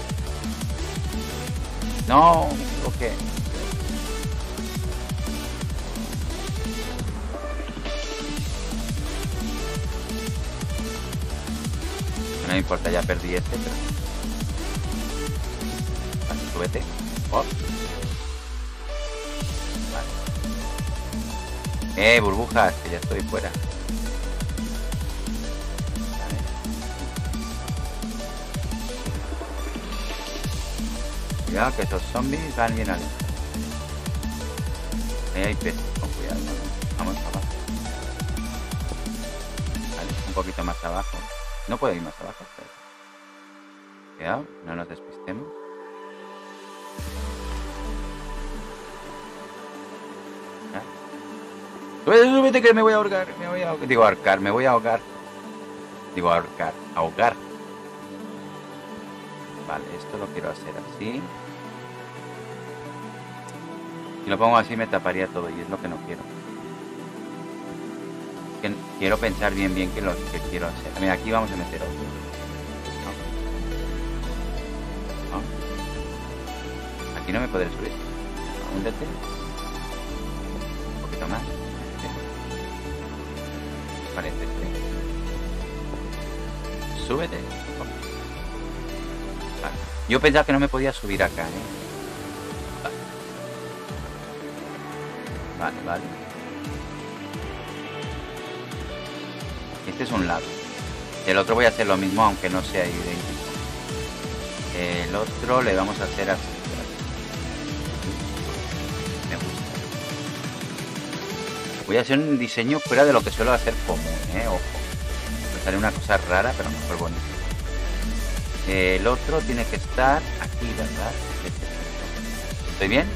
No, ok. No me importa, ya perdí este, pero... Vale, súbete. Oh. Vale. Eh, burbujas, que ya estoy fuera. Vale. Cuidado que esos zombies van bien alentos. Ahí hay peces, con cuidado. Vamos abajo. Vale, un poquito más abajo. No puedo ir más abajo, pero... Cuidado, no nos despistemos. ¿Ah? Súbete, súbete que me voy a ahorcar, me voy a ahogar. Digo ahorcar, me voy a ahogar. Digo ahorcar, ahogar. Vale, esto lo quiero hacer así. Si lo pongo así me taparía todo y es lo que no quiero. Que quiero pensar bien bien que lo que quiero hacer. Mira, aquí vamos a meter otro. ¿No? ¿No? Aquí no me podré subir. Húndete. Un poquito más. Vale, este. Súbete. Vale. Yo pensaba que no me podía subir acá, ¿eh? Vale, vale. vale. Este es un lado. El otro voy a hacer lo mismo, aunque no sea idéntico. El otro le vamos a hacer así. Me gusta. Voy a hacer un diseño fuera de lo que suelo hacer común, ¿eh? Ojo. Me sale una cosa rara, pero mejor bonito. El otro tiene que estar aquí, ¿verdad? ¿Estoy bien?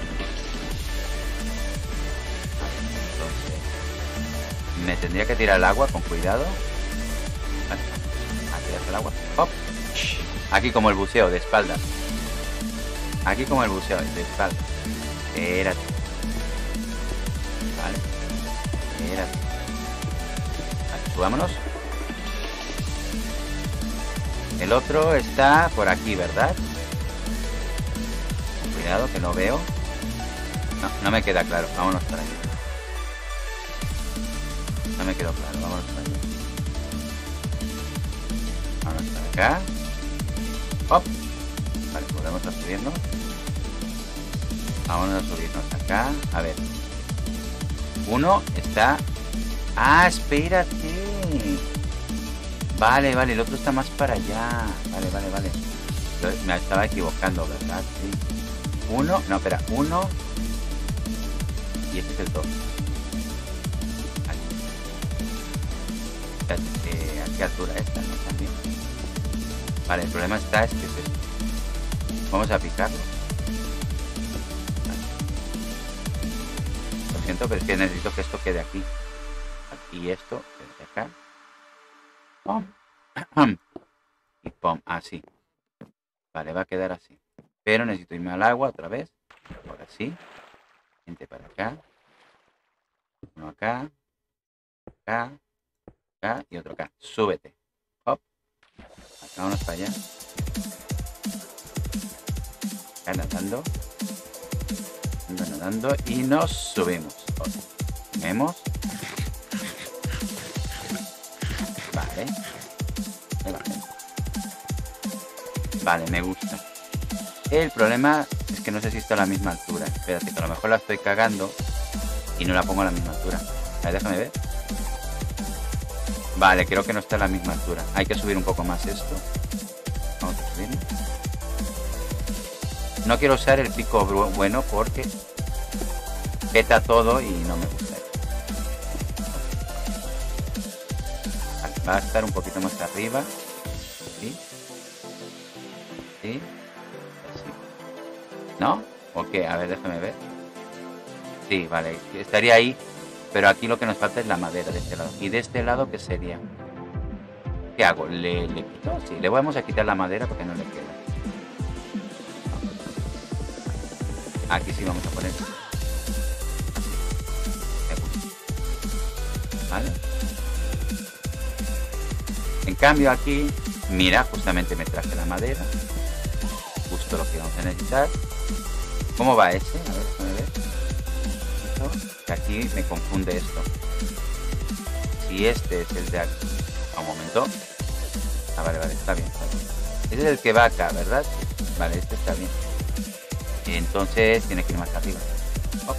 Me tendría que tirar el agua con cuidado. Vale. A tirar el agua. ¡Hop! Aquí como el buceo, de espaldas. Aquí como el buceo, de espaldas. Espérate. Vale. Espérate. Vale, subámonos. El otro está por aquí, ¿verdad? Con cuidado, que no veo. No, no me queda claro. Vámonos para allá. No me quedó claro, vámonos para allá. Vámonos para acá. Hop. Vale, volvemos a subirnos. Vámonos a subirnos acá. A ver. Uno está... ¡Ah, espérate! Vale, vale, el otro está más para allá. Vale, vale, vale. Yo me estaba equivocando, ¿verdad? Sí. Uno, no, espera. Uno. Y este es el dos. Eh, ¿a qué altura esta? ¿No? También. Vale, el problema está es que es esto. Vamos a picarlo. Vale. Lo siento, pero es que necesito que esto quede aquí. Y esto desde acá. ¡Pum! Y pum, así. Vale, va a quedar así. Pero necesito irme al agua otra vez. Ahora sí. Gente para acá. Uno acá. Acá. Acá y otro acá. Súbete. Hop. Acá vamos para allá. Acá nadando. Nadando. Y nos subimos. Vemos. Vale. Vale. Vale, me gusta. El problema es que no sé si está a la misma altura. Espérate, que a lo mejor la estoy cagando. Y no la pongo a la misma altura. A ver, déjame ver. Vale, creo que no está a la misma altura. Hay que subir un poco más esto. Vamos a subir. No quiero usar el pico bueno porque peta todo y no me gusta. Vale, va a estar un poquito más arriba. ¿Sí? ¿Sí? ¿Sí? ¿No? ¿O qué? A ver, déjame ver. Sí, vale. Estaría ahí. Pero aquí lo que nos falta es la madera de este lado. ¿Y de este lado qué sería? ¿Qué hago? ¿Le, le quito? Sí, le vamos a quitar la madera porque no le queda. Aquí sí vamos a poner. ¿Vale? En cambio aquí, mira, justamente me traje la madera. Justo lo que vamos a necesitar. ¿Cómo va ese? A ver, déjame ver. Que aquí me confunde esto. Si este es el de aquí. A un momento. Ah, vale, vale, está bien, está bien. Este es el que va acá, ¿verdad? Vale, este está bien. Entonces tiene que ir más arriba. Oh,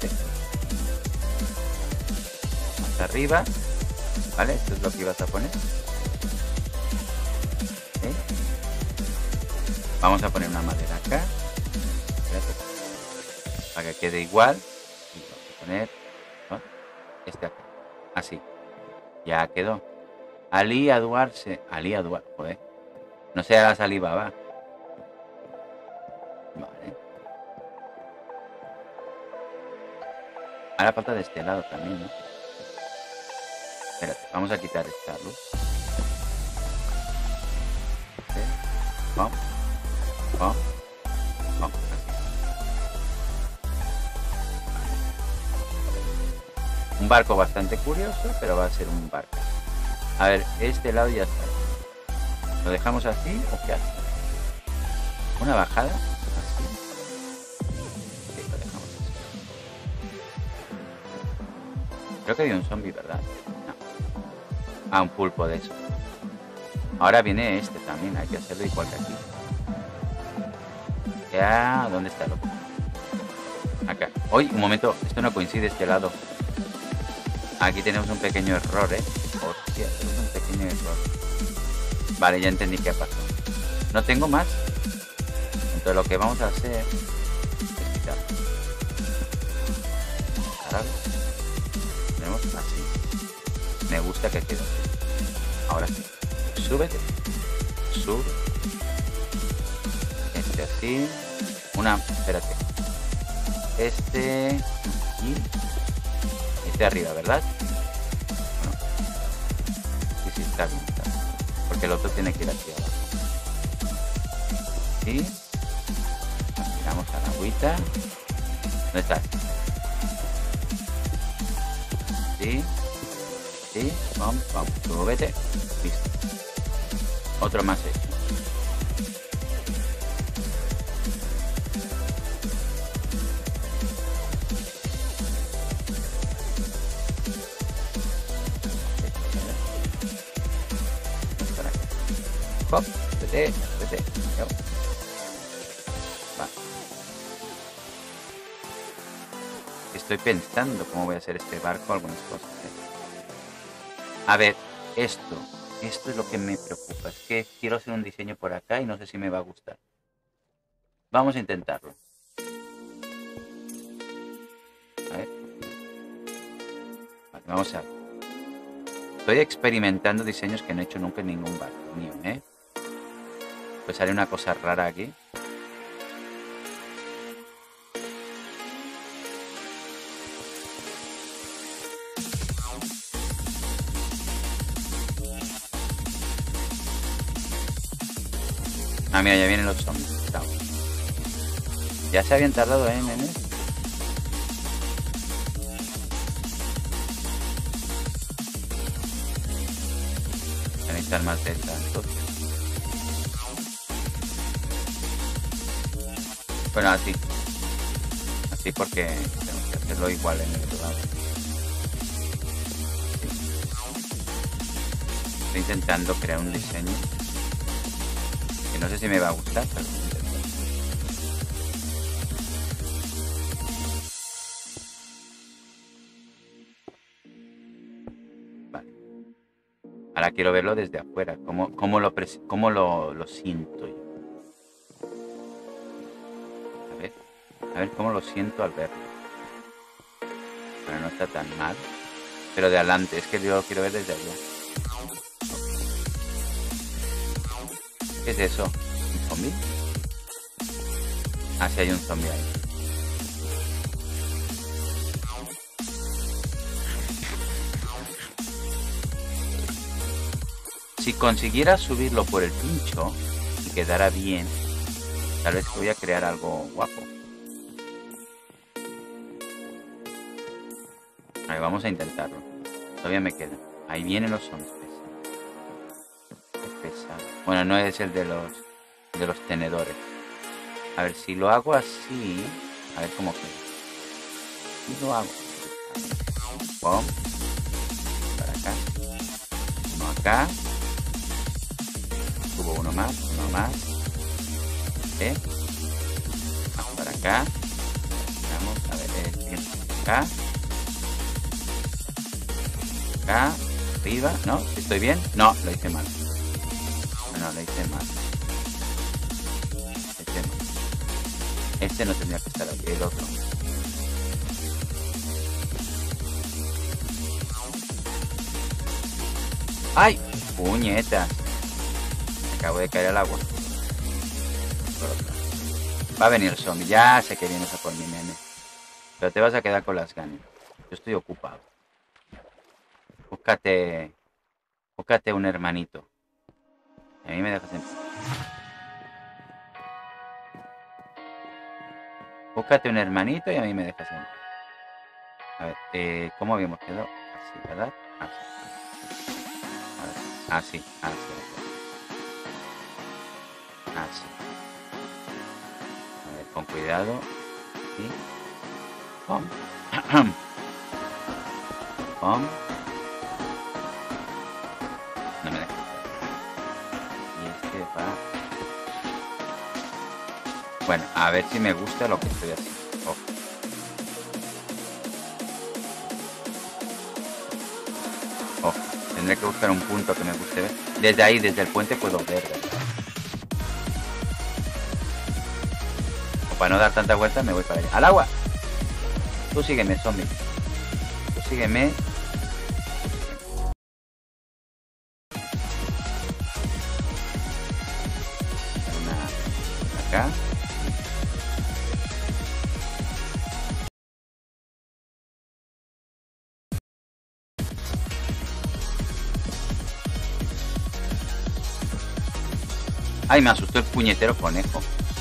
más arriba. Vale, esto es lo que ibas a poner. ¿Eh? Vamos a poner una madera acá. Espérate. Para que quede igual. Y vamos a poner, ¿no? Este acá. Así. Ya quedó. Ali Aduarse. Ali Aduar. Joder. No sea la saliva, va. Vale. Ahora falta de este lado también, ¿no? Espérate, vamos a quitar esta luz. ¿Sí? Vamos. Vamos. Vamos. Un barco bastante curioso, pero va a ser un barco. A ver, este lado ya está. ¿Lo dejamos así o qué hace? ¿Una bajada? Así. Sí, lo dejamos así. Creo que había un zombie, ¿verdad? No. Ah, un pulpo de eso. Ahora viene este también, hay que hacerlo igual que aquí. Ya, ¿dónde está el otro? Acá. Hoy, un momento, esto no coincide este lado. Aquí tenemos un pequeño error, ¿eh? Hostia, tenemos un pequeño error. Vale, ya entendí qué ha pasado. No tengo más. Entonces lo que vamos a hacer es quitar. Ahora tenemos así. Me gusta que quede así. Ahora sí. Súbete. Sube. Este así. Una, espérate. Este y este arriba, ¿verdad? No. Sí, sí, está bien, está bien. Porque el otro tiene que ir aquí abajo. Sí. Nos tiramos a la agüita. ¿Dónde estás? Sí. Sí. Vamos, vamos. Súbete. Listo. Otro más hecho. Hop, vete, vete. Yo. Va. Estoy pensando cómo voy a hacer este barco, algunas cosas. ¿eh? A ver, esto, esto es lo que me preocupa. Es que quiero hacer un diseño por acá y no sé si me va a gustar. Vamos a intentarlo. A ver. Vale, vamos a ver. Estoy experimentando diseños que no he hecho nunca en ningún barco mío, ¿eh? Pues sale una cosa rara aquí. Ah, mira, ya vienen los zombies. Chao. Ya se habían tardado, ¿eh, nenes? Voy a necesitar más de tantos. Bueno, así. Así porque tenemos que hacerlo igual en el otro lado. Sí. Estoy intentando crear un diseño que no sé si me va a gustar, pero intento. Ahora quiero verlo desde afuera. ¿Cómo, cómo, lo, cómo lo, lo siento yo? A ver. A ver cómo lo siento al verlo. Bueno, no está tan mal. Pero de adelante. Es que yo lo quiero ver desde allá. ¿Qué es eso? ¿Un zombie? Ah, sí, hay un zombie ahí. Si consiguiera subirlo por el pincho y quedara bien, tal vez voy a crear algo guapo. A ver, vamos a intentarlo. Todavía me queda. Ahí vienen los zombies. Qué pesado. Bueno, no es el de los de los tenedores. A ver, si lo hago así, a ver cómo queda. Si lo hago. Pum. Para acá. Uno acá. Subo uno más, uno más. ¿Eh? Más para acá. Vamos a ver, eh, acá. Acá. Arriba. ¿No? ¿Estoy bien? No, lo hice mal. No, lo hice mal. Lo hice mal. Este no tendría que estar aquí, el otro. ¡Ay! ¡Puñeta! Acabo de caer al agua. Va a venir el zombie. Ya sé que vienes a por mi nene. Pero te vas a quedar con las ganas. Yo estoy ocupado. Búscate. Búscate un hermanito. A mí me dejas en... Búscate un hermanito y a mí me dejas en... A ver, eh, ¿cómo habíamos quedado? Así, ¿verdad? Así. Así, así. Así. A ver, con cuidado. ¿Sí? Pum. Pum. No me deja. Y este va. Bueno, a ver si me gusta lo que estoy haciendo. Ojo. Ojo. Tendré que buscar un punto que me guste ver. Desde ahí, desde el puente puedo ver, ¿verdad? Para no dar tanta vuelta me voy para allá. ¡Al agua! Tú sígueme, zombie. Tú sígueme. Una acá. Ay, me asustó el puñetero conejo.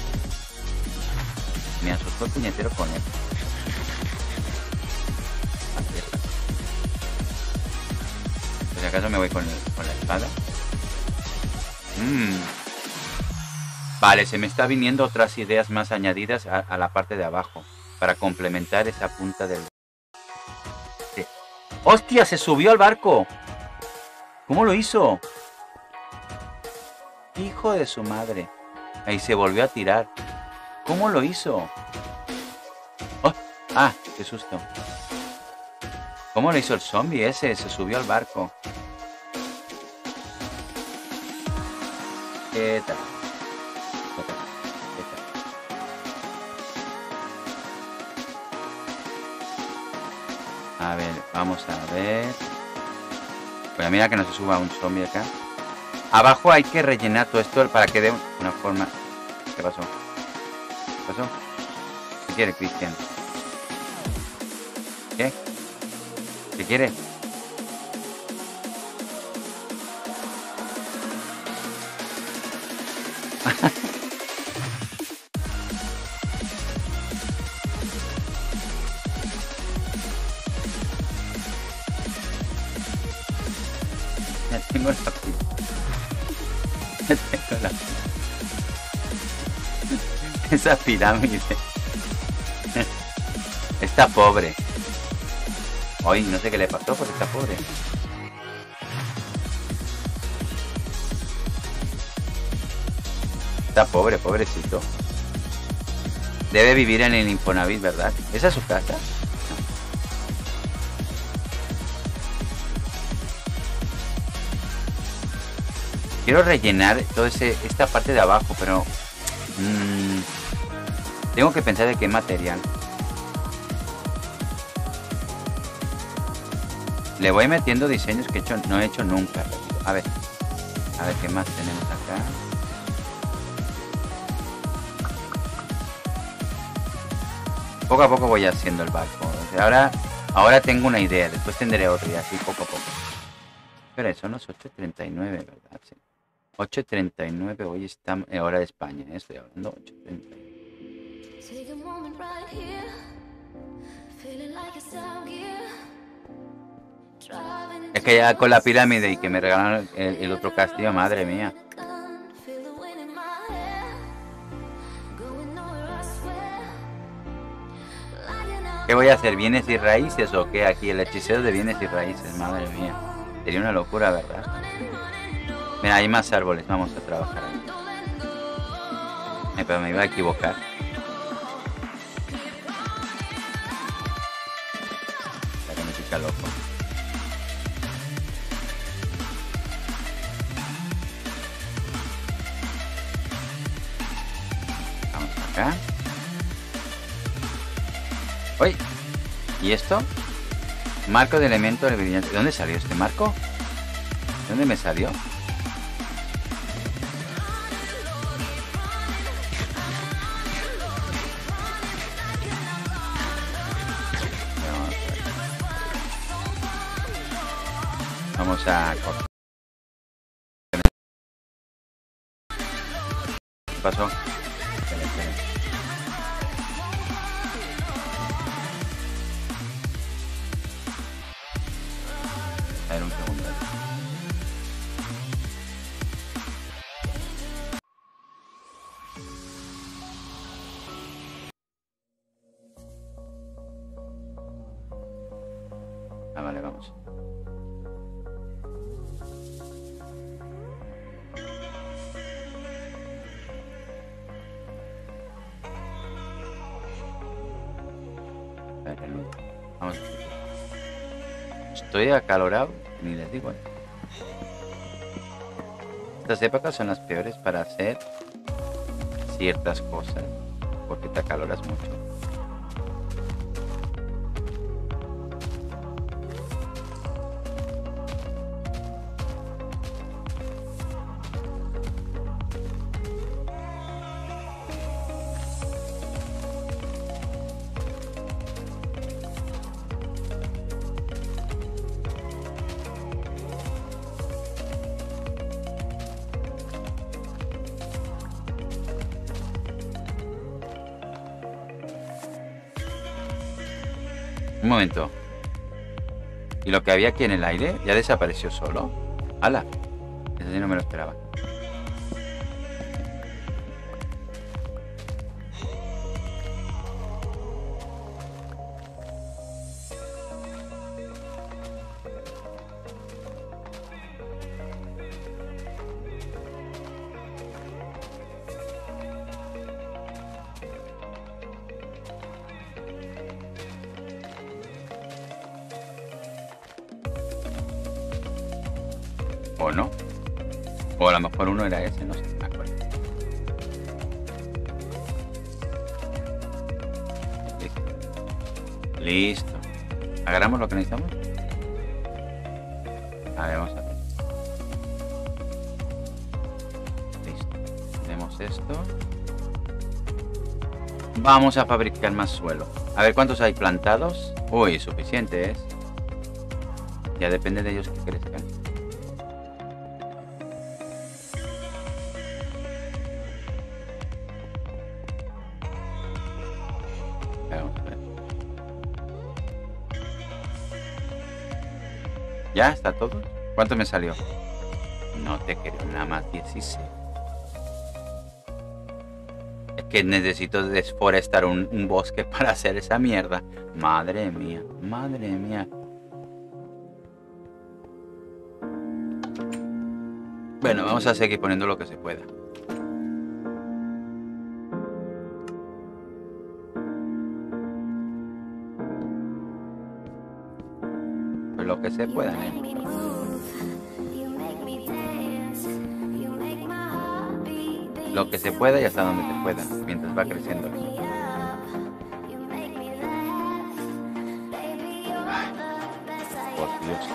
Me asustó el puñetero conejo. Por si acaso me voy con, el, con la espada. Mm. Vale, se me está viniendo otras ideas más añadidas a, a la parte de abajo. Para complementar esa punta del... Sí. ¡Hostia! Se subió al barco. ¿Cómo lo hizo? Hijo de su madre. Ahí se volvió a tirar. ¿Cómo lo hizo? Oh, ah, qué susto. ¿Cómo lo hizo el zombie ese? Se subió al barco. ¿Qué tal? ¿Qué tal? ¿Qué tal? A ver, vamos a ver. Pues mira que no se suba un zombie acá. Abajo hay que rellenar todo esto para que dé una forma. ¿Qué pasó? ¿Qué pasó? ¿Qué quiere, Cristian? ¿Qué? ¿Qué quiere? Ya tengo la pila. Ya tengo la pila. Esa pirámide. Está pobre. Hoy no sé qué le pasó porque está pobre. Está pobre, pobrecito. Debe vivir en el Infonavit, ¿verdad? ¿Esa es su casa? Quiero rellenar toda esta parte de abajo, pero... Mmm, tengo que pensar de qué material. Le voy metiendo diseños que he hecho, no he hecho nunca. A ver. A ver qué más tenemos acá. Poco a poco voy haciendo el barco. Ahora, ahora tengo una idea. Después tendré otra y así poco a poco. Pero son los ocho treinta y nueve, ¿verdad? Sí. ocho treinta y nueve, hoy estamos en hora de España, ¿eh? Estoy hablando ocho treinta y nueve. Es que ya con la pirámide y que me regalaron el, el otro castillo, madre mía. ¿Qué voy a hacer? ¿Bienes y raíces o qué? Aquí el hechicero de bienes y raíces, madre mía. Sería una locura, ¿verdad? Mira, hay más árboles, vamos a trabajar ahí. Eh, pero me iba a equivocar. La que me pica loco. Vamos acá. ¡Uy! ¿Y esto? Marco de elemento del brillante. ¿De dónde salió este marco? ¿De dónde me salió? Vamos a cortar. ¿Qué pasó? Espera, espera. A ver, un segundo. Ah, vale, vamos. Vamos. Estoy acalorado, ni les digo. Estas épocas son las peores para hacer ciertas cosas, porque te acaloras mucho. Un momento. ¿Y lo que había aquí en el aire ya desapareció solo? ¡Hala! Eso sí no me lo esperaba. ¿O no? O a lo mejor uno era ese, no sé, me acuerdo. Listo. Listo. ¿Agarramos lo que necesitamos? A ver, vamos a ver. Listo. Tenemos esto. Vamos a fabricar más suelo. A ver cuántos hay plantados. Uy, suficiente es. Ya depende de ellos que crezcan. ¿Ya está todo? ¿Cuánto me salió? No te creo, nada más dieciséis. Es que necesito desforestar un, un bosque para hacer esa mierda. Madre mía, madre mía. Bueno, vamos a seguir poniendo lo que se pueda. Pues lo que se pueda, ¿eh? lo que se pueda y hasta donde se pueda, mientras va creciendo. Ay, por Dios.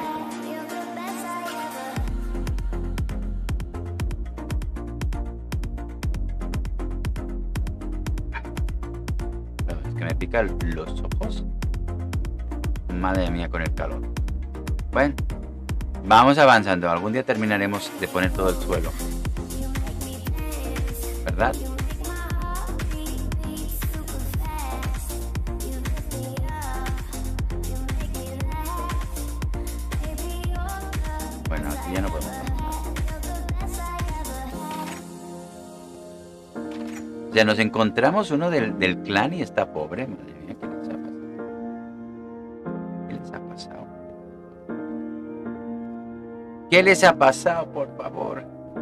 Es que me pica los ojos. Madre mía con el calor. Bueno, vamos avanzando. Algún día terminaremos de poner todo el suelo, ¿verdad? Bueno, aquí ya no podemos hacer nada. O sea, nos encontramos uno del, del clan y está pobre. Madre mía, ¿qué les ha pasado? ¿Qué les ha pasado? ¿Qué les ha pasado, por favor?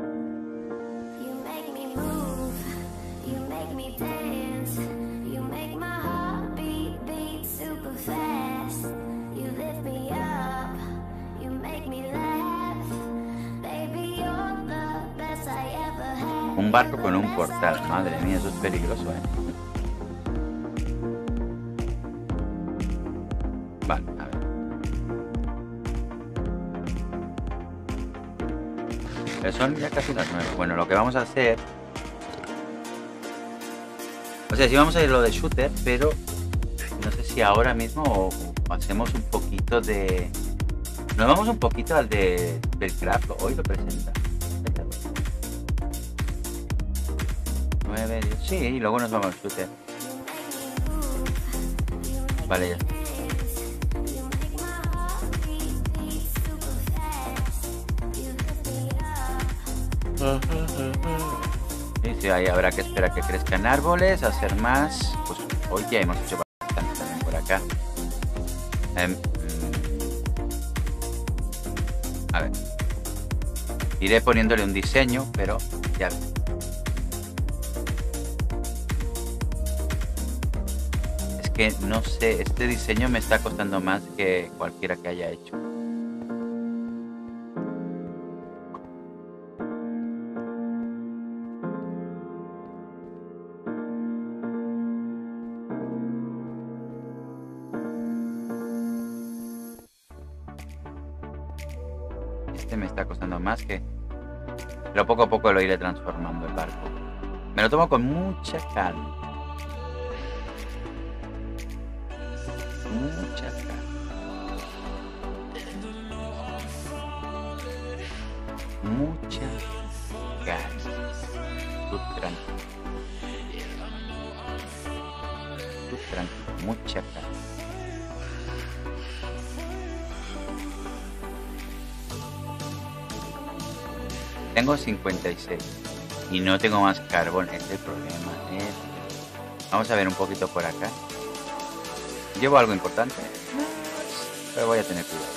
Un barco con un portal, madre mía, eso es peligroso, ¿eh? Vale, a ver. Pero son ya casi las nueve. Bueno, lo que vamos a hacer... O sea, sí vamos a ir lo de shooter, pero no sé si ahora mismo o hacemos un poquito de... Nos vamos un poquito al de del craft, hoy lo presenta. nueve, diez, sí, y luego nos vamos al shooter. Vale, ya. Sí, sí, ahí habrá que esperar que crezcan árboles, hacer más. Pues hoy ya hemos hecho bastante también por acá. Eh, mm, a ver. Iré poniéndole un diseño, pero ya ves. Que no sé, este diseño me está costando más que cualquiera que haya hecho. Este me está costando más que... Pero poco a poco lo iré transformando el barco. Me lo tomo con mucha calma. Mucha calma. Mucha calma. Tú tranquilo. Tú tranquilo. Mucha calma. Tengo cincuenta y seis y no tengo más carbón. Ese es el problema. ¿eh? Vamos a ver un poquito por acá. Llevo algo importante, pero voy a tener cuidado.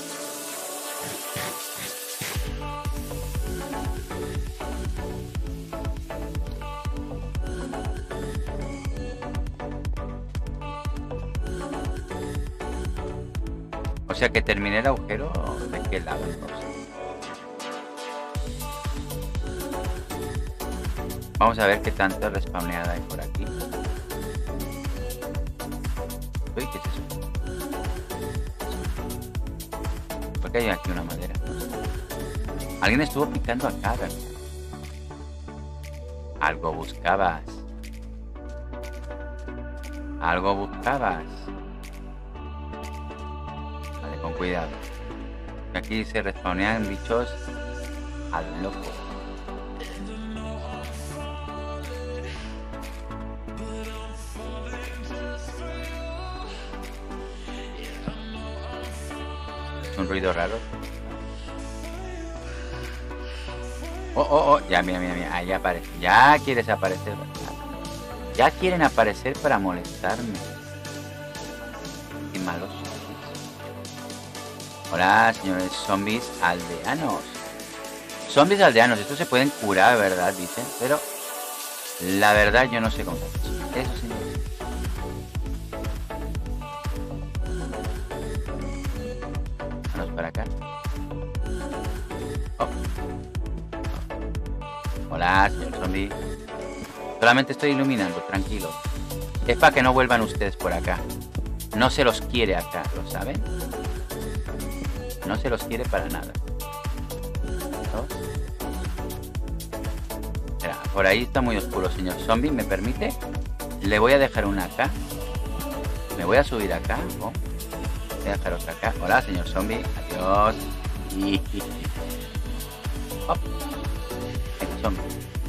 O sea que terminé el agujero, ¿de qué lado? No sé. Vamos a ver qué tanta respawneada hay por aquí. Uy, ¿qué es eso? ¿Por qué hay aquí una madera? Alguien estuvo picando acá, ¿verdad? Algo buscabas. Algo buscabas. Vale, con cuidado. Aquí se respawnean bichos al loco. Un ruido raro. Oh, oh, oh, ya, mira, mira, mira, ahí aparece. Ya quieres aparecer, ¿verdad? Ya quieren aparecer para molestarme. Qué malos zombies. Hola, señores zombies aldeanos. Zombies aldeanos, estos se pueden curar, ¿verdad? Dicen, pero la verdad yo no sé cómo. Eso sí. Para acá. Oh. Hola, señor zombie. Solamente estoy iluminando, tranquilo. Es para que no vuelvan ustedes por acá. No se los quiere acá, ¿lo saben? No se los quiere para nada. ¿No? Mira, por ahí está muy oscuro, señor zombie. ¿Me permite? Le voy a dejar una acá. Me voy a subir acá. ¿No? Voy a dejar otra acá. Hola, señor zombie. Adiós. Y... Hop. Venga, zombie.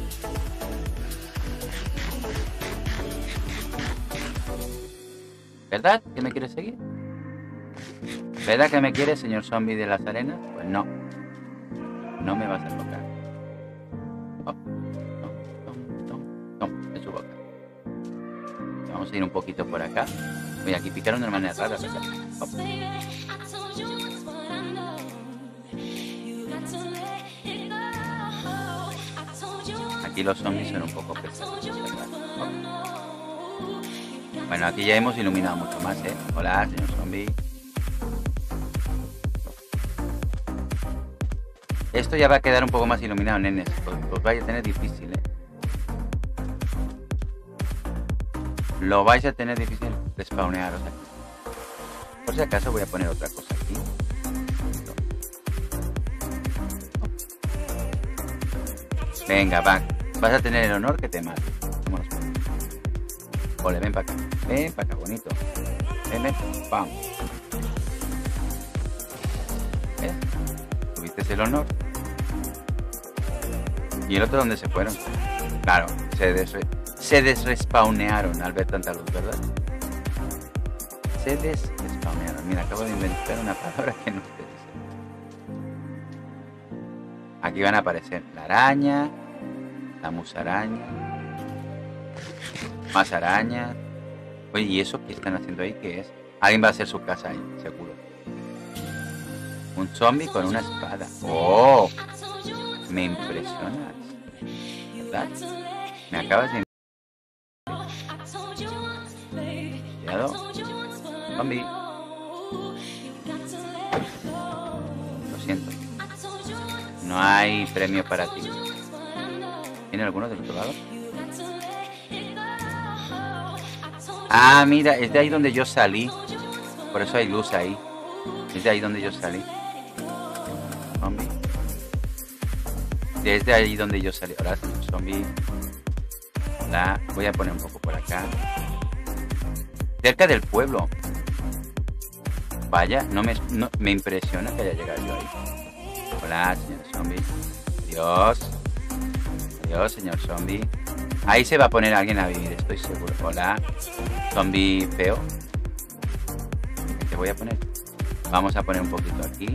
¿Verdad que me quiere seguir? ¿Verdad que me quiere, señor zombie de las arenas? Pues no. No me vas a tocar. Oh, no, no, no, no, me subo acá. Vamos a ir un poquito por acá. Mira, aquí picaron de una manera rara, ¿verdad? Oh. Aquí los zombies son un poco pesados, ¿verdad? Oh. Bueno, aquí ya hemos iluminado mucho más, ¿eh? Hola, señor zombie. Esto ya va a quedar un poco más iluminado, nenes. Pues, pues vais a tener difícil, ¿eh? Lo vais a tener difícil de spawnearos aquí. Por si acaso voy a poner otra cosa aquí. Venga, va. Vas a tener el honor que te mate. Vámonos. Ole, ven para acá. Ven para acá, bonito. Ven, ven. Pam. ¿Ves? Tuviste el honor. ¿Y el otro dónde se fueron? Claro, se, des se desrespawnearon al ver tanta luz, ¿verdad? Se desrespawnearon. Mira, acabo de inventar una palabra que no te dice. Aquí van a aparecer la araña, la musaraña, más arañas. Oye, ¿y eso qué están haciendo ahí? ¿Qué es? Alguien va a hacer su casa ahí, seguro. Un zombie con una espada. ¡Oh! Me impresionas, ¿verdad? Me acabas de... Cuidado. Zombie. Lo siento. No hay premio para ti. ¿Tiene alguno del otro lado? Ah, mira, es de ahí donde yo salí. Por eso hay luz ahí. Es de ahí donde yo salí. Zombie. Desde ahí donde yo salí. Ahora, señor zombie. Hola. Voy a poner un poco por acá. Cerca del pueblo. Vaya, no me, no, me impresiona que haya llegado yo ahí. Hola, señor zombie. Adiós. Adiós, señor zombie. Ahí se va a poner alguien a vivir, estoy seguro. Hola. Zombie feo. ¿Qué te voy a poner? Vamos a poner un poquito aquí.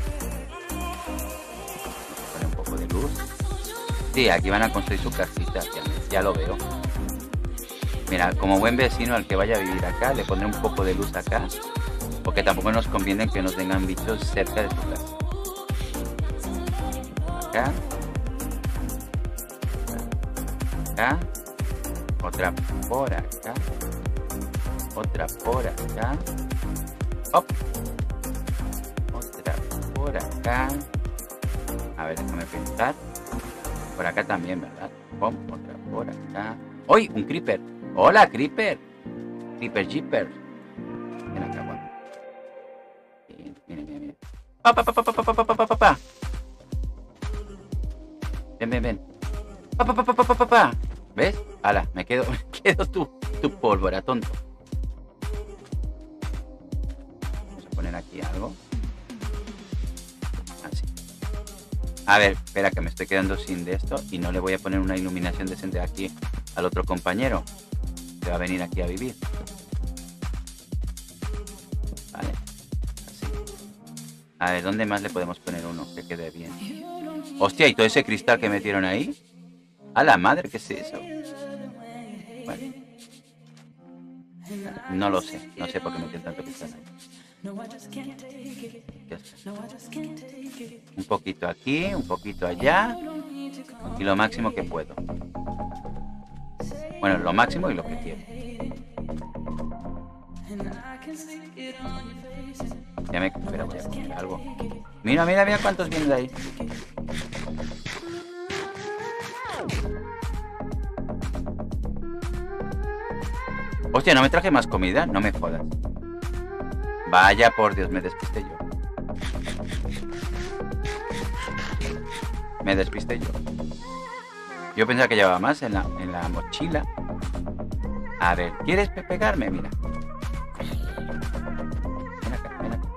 Poner un poco de luz. Sí, aquí van a construir su casita. Ya, ya lo veo. Mira, como buen vecino al que vaya a vivir acá, le pondré un poco de luz acá. Porque tampoco nos conviene que nos vengan bichos cerca de su casa. Acá. Acá. Otra por acá. Otra por acá. Hop. Otra por acá. A ver, déjame pensar. Por acá también, ¿verdad? Pum, otra por acá. ¡Uy! Un creeper. ¡Hola, creeper! Creeper jeeper. Ven acá, bueno. Mira, mira, mira. ¡Pa, pa, pa, pa, pa, pa, pa, pa, pa, pa! Ven, ven, ven. ¡Pa, pa, pa, pa, pa, pa, pa! ¿Ves? ¡Hala! Me quedo, me quedo tu, tu pólvora, tonto. Vamos a poner aquí algo. Así. A ver, espera que me estoy quedando sin de esto y no le voy a poner una iluminación decente aquí al otro compañero que va a venir aquí a vivir. Vale. Así. A ver, ¿dónde más le podemos poner uno que quede bien? Hostia, ¿y todo ese cristal que metieron ahí? ¡A la madre! ¿Qué es eso? Bueno. No lo sé. No sé por qué metieron tanto cristal ahí. Un poquito aquí, un poquito allá. Y lo máximo que puedo. Bueno, lo máximo y lo que quiero. Ya me... Espera, voy a poner algo. Mira, mira, mira cuántos vienen de ahí. Hostia, ¿no me traje más comida? No me jodas. Vaya por Dios, me despisté yo. Me despisté yo. Yo pensaba que llevaba más en la, en la mochila. A ver, ¿quieres pe- pegarme? Mira. Ven acá, ven acá.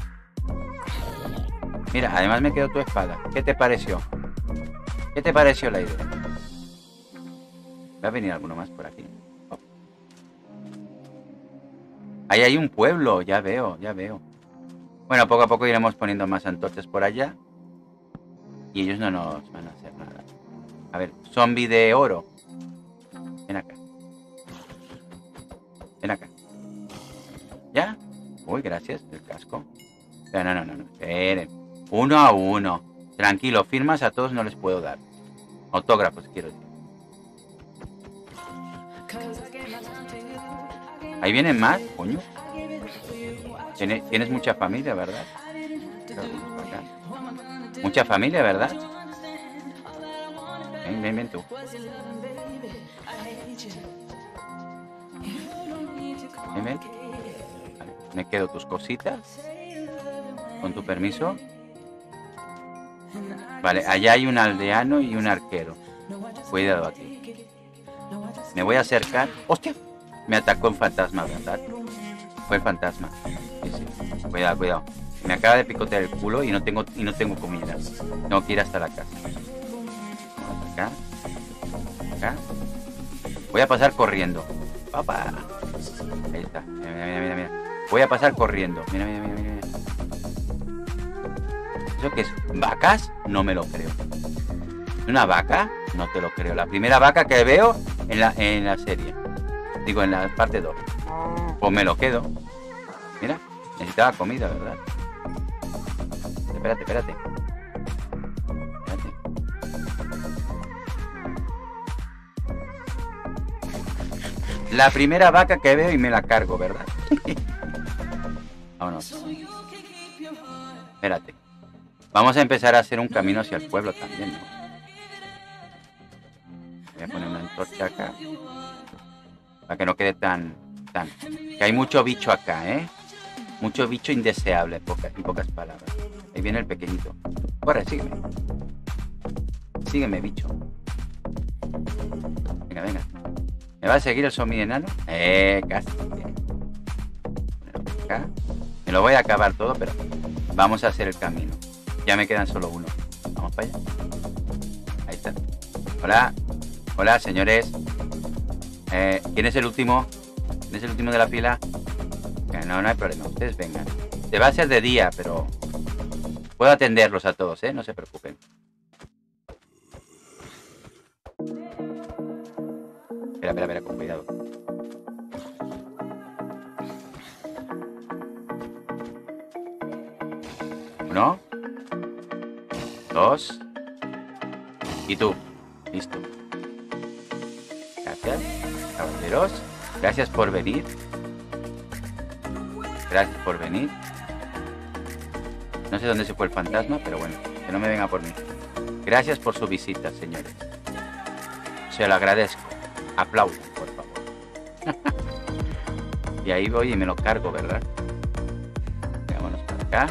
Mira, además me quedó tu espada. ¿Qué te pareció? ¿Qué te pareció la idea? ¿Va a venir alguno más por aquí? Oh. Ahí hay un pueblo, ya veo, ya veo. Bueno, poco a poco iremos poniendo más antorchas por allá. Y ellos no nos van a hacer nada. A ver, zombie de oro. Ven acá. Ven acá. ¿Ya? Uy, gracias, el casco. No, no, no, no, no. Esperen. Uno a uno. Tranquilo, firmas a todos no les puedo dar. Autógrafos, quiero decir. Ahí vienen más, coño. Tienes, tienes mucha familia, ¿verdad? Mucha familia, ¿verdad? Ven, ven, ven tú. Ven, ven. Vale, me quedo tus cositas. Con tu permiso. Vale, allá hay un aldeano y un arquero. Cuidado aquí. Me voy a acercar. ¡Hostia! Me atacó un fantasma, ¿verdad? Fue el fantasma. Sí, sí. Cuidado, cuidado. Me acaba de picotear el culo y no tengo y no tengo comida. Tengo que ir hasta la casa. Vamos acá. Acá. Voy a pasar corriendo. Papá. Ahí está. Mira, mira, mira, mira. Voy a pasar corriendo. Mira, mira, mira, mira. ¿Eso qué es? ¿Vacas? No me lo creo. ¿Una vaca? No te lo creo. La primera vaca que veo en la, en la serie. Digo, en la parte dos. Pues me lo quedo. Mira, necesitaba comida, ¿verdad? Espérate, espérate. Espérate. La primera vaca que veo y me la cargo, ¿verdad? Vámonos. Espérate. Vamos a empezar a hacer un camino hacia el pueblo también, ¿no? Voy a poner una antorcha acá. Para que no quede tan... tan... Que hay mucho bicho acá, ¿eh? Mucho bicho indeseable, en pocas, en pocas palabras. Ahí viene el pequeñito. Corre, sígueme. Sígueme, bicho. Venga, venga. ¿Me va a seguir el zombie enano? Eh, casi. Acá. Me lo voy a acabar todo, pero vamos a hacer el camino. Ya me quedan solo uno. Vamos para allá. Ahí está. Hola. Hola, señores. Eh, ¿Quién es el último? ¿Quién es el último de la fila? No, no hay problema. Ustedes vengan. Se va a hacer de día, pero puedo atenderlos a todos, ¿eh? No se preocupen. Espera, espera, espera, con cuidado. Uno. Dos. Y tú. Listo. Gracias, caballeros. Gracias por venir. Gracias por venir. No sé dónde se fue el fantasma, pero bueno, que no me venga por mí. Gracias por su visita, señores. Se lo agradezco. Aplaudan, por favor. Y ahí voy y me lo cargo, ¿verdad? Vámonos para acá.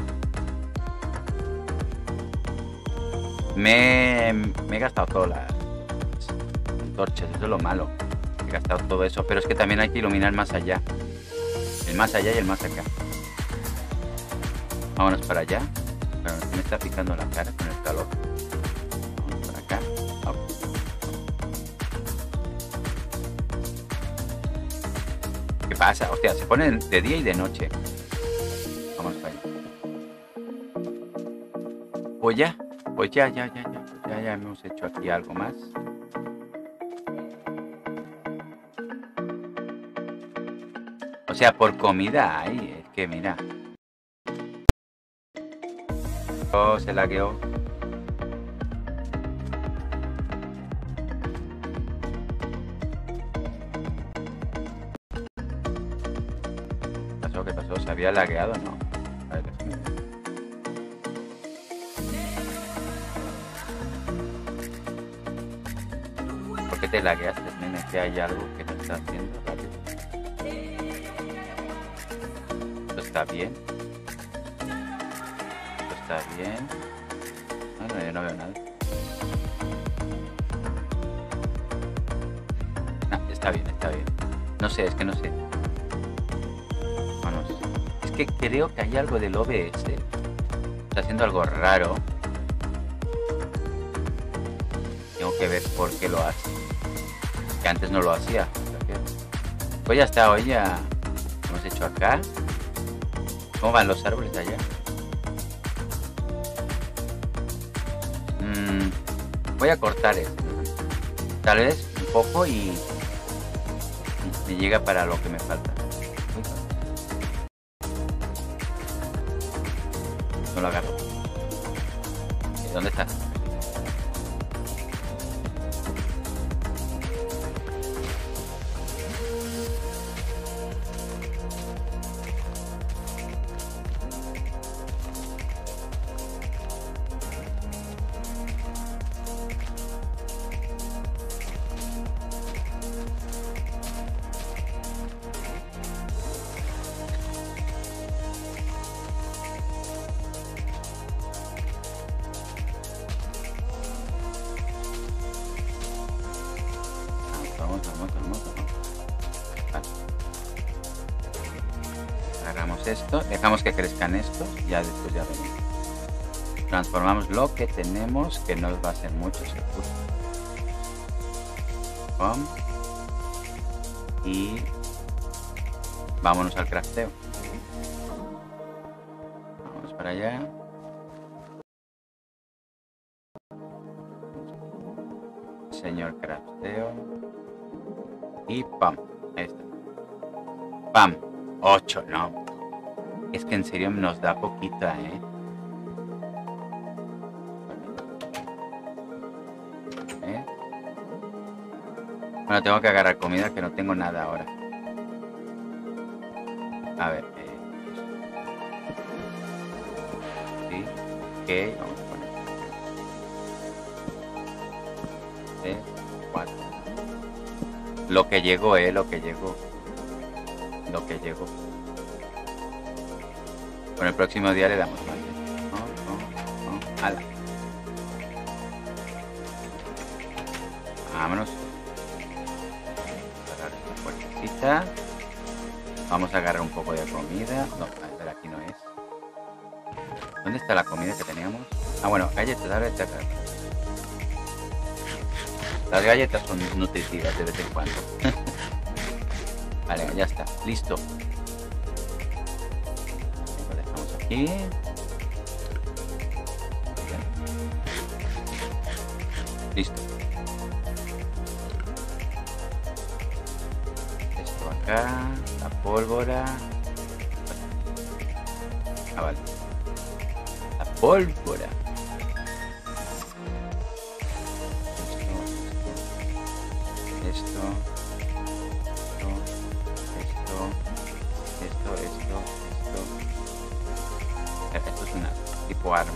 Me, me he gastado todas las antorchas, eso es lo malo. He gastado todo eso, pero es que también hay que iluminar más allá. El más allá y el más acá. Vámonos para allá. Pero me está picando la cara con el calor. Vamos para acá. Vamos. ¿Qué pasa? Hostia, se ponen de día y de noche. Vamos para allá. Pues ya. Pues ya, ya, ya, ya. Pues ya, ya hemos hecho aquí algo más. O sea, por comida hay, es que mira. Oh, se lagueó. ¿Qué pasó? ¿Qué pasó? ¿Se había lagueado? No. A ver, déjame ver. ¿Por qué te lagueaste, nene? ¿Que hay algo que no está haciendo rápido? está bien. Esto está bien. Ah, no, yo no veo nada. No, está bien, está bien. No sé, es que no sé. Vamos. Es que creo que hay algo del O B S. Está haciendo algo raro. Tengo que ver por qué lo hace. Que antes no lo hacía. Pues ya está, hoy ya hemos hecho acá. ¿Cómo van los árboles de allá? Mm, voy a cortar esto. Tal vez un poco y me llega para lo que me falta. No lo agarro. ¿Dónde está? Vamos, vamos, vamos, vamos. Vale. Agarramos esto, dejamos que crezcan estos, ya después ya venimos. Transformamos lo que tenemos, que no va a ser mucho seguro. Pum. Y vámonos al crafteo. Vamos para allá. Señor crafteo. Y pam. Ahí está. Pam. ocho, no. Es que en serio nos da poquita, ¿eh? ¿Eh? Bueno, tengo que agarrar comida, que no tengo nada ahora. A ver. Eh, sí. Ok, vamos a poner. tres, cuatro. Lo que llegó, eh, lo que llegó. Lo que llegó. Bueno, el próximo día le damos más. No, no, no. Ala. Vámonos. Agarrar esta puertecita. Vamos a agarrar un poco de comida. No, a ver, aquí no es. ¿Dónde está la comida que teníamos? Ah, bueno, galletas, galletas. Las galletas son nutritivas de vez en cuando. Vale, ya está, listo. Lo dejamos aquí. Listo. Esto acá, la pólvora. Ah, vale. La pólvora. Esto, esto, esto, esto, esto, esto. Esto es una tipo arma.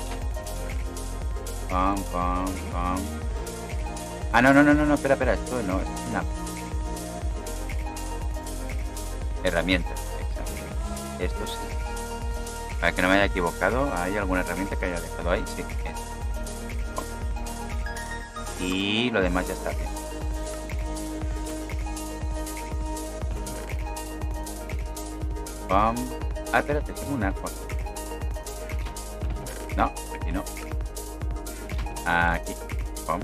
Pam, pam, pam. Ah, no, no, no, no, no, espera, espera, esto no, esto es una herramienta. Exacto. Esto sí. Para que no me haya equivocado, ¿hay alguna herramienta que haya dejado ahí? Sí. Y lo demás ya está bien. Pam. Ah, espérate, tengo un arco. No, aquí no. Aquí. Pam.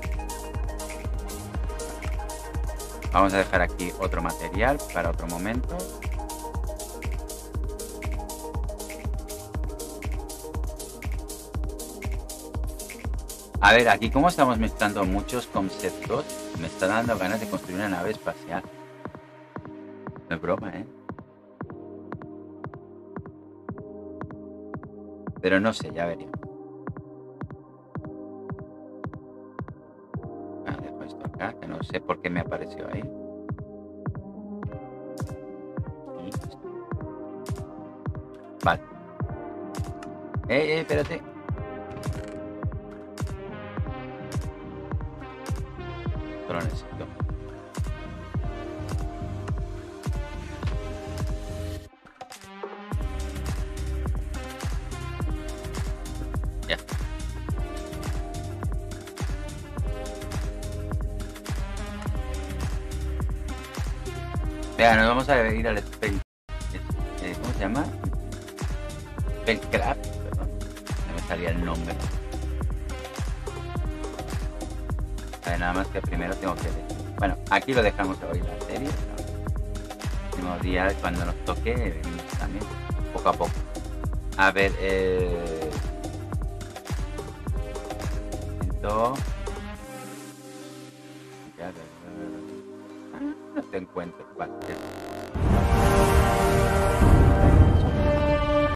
Vamos a dejar aquí otro material para otro momento. A ver, aquí como estamos mezclando muchos conceptos, me está dando ganas de construir una nave espacial. No es broma, ¿eh? Pero no sé, ya veríamos. Ah, dejo esto acá, que no sé por qué me apareció ahí. Y esto. Vale. Eh, eh, espérate. Esto lo necesito. Vea, nos vamos a ir al Spell. Eh, ¿Cómo se llama? Spellcraft, perdón. No me salía el nombre. A ver, nada más que primero tengo que ver. Bueno, aquí lo dejamos hoy la serie. El próximo día, cuando nos toque, venimos también, poco a poco. A ver, eh. Entonces. Ah, no te encuentro. Vale.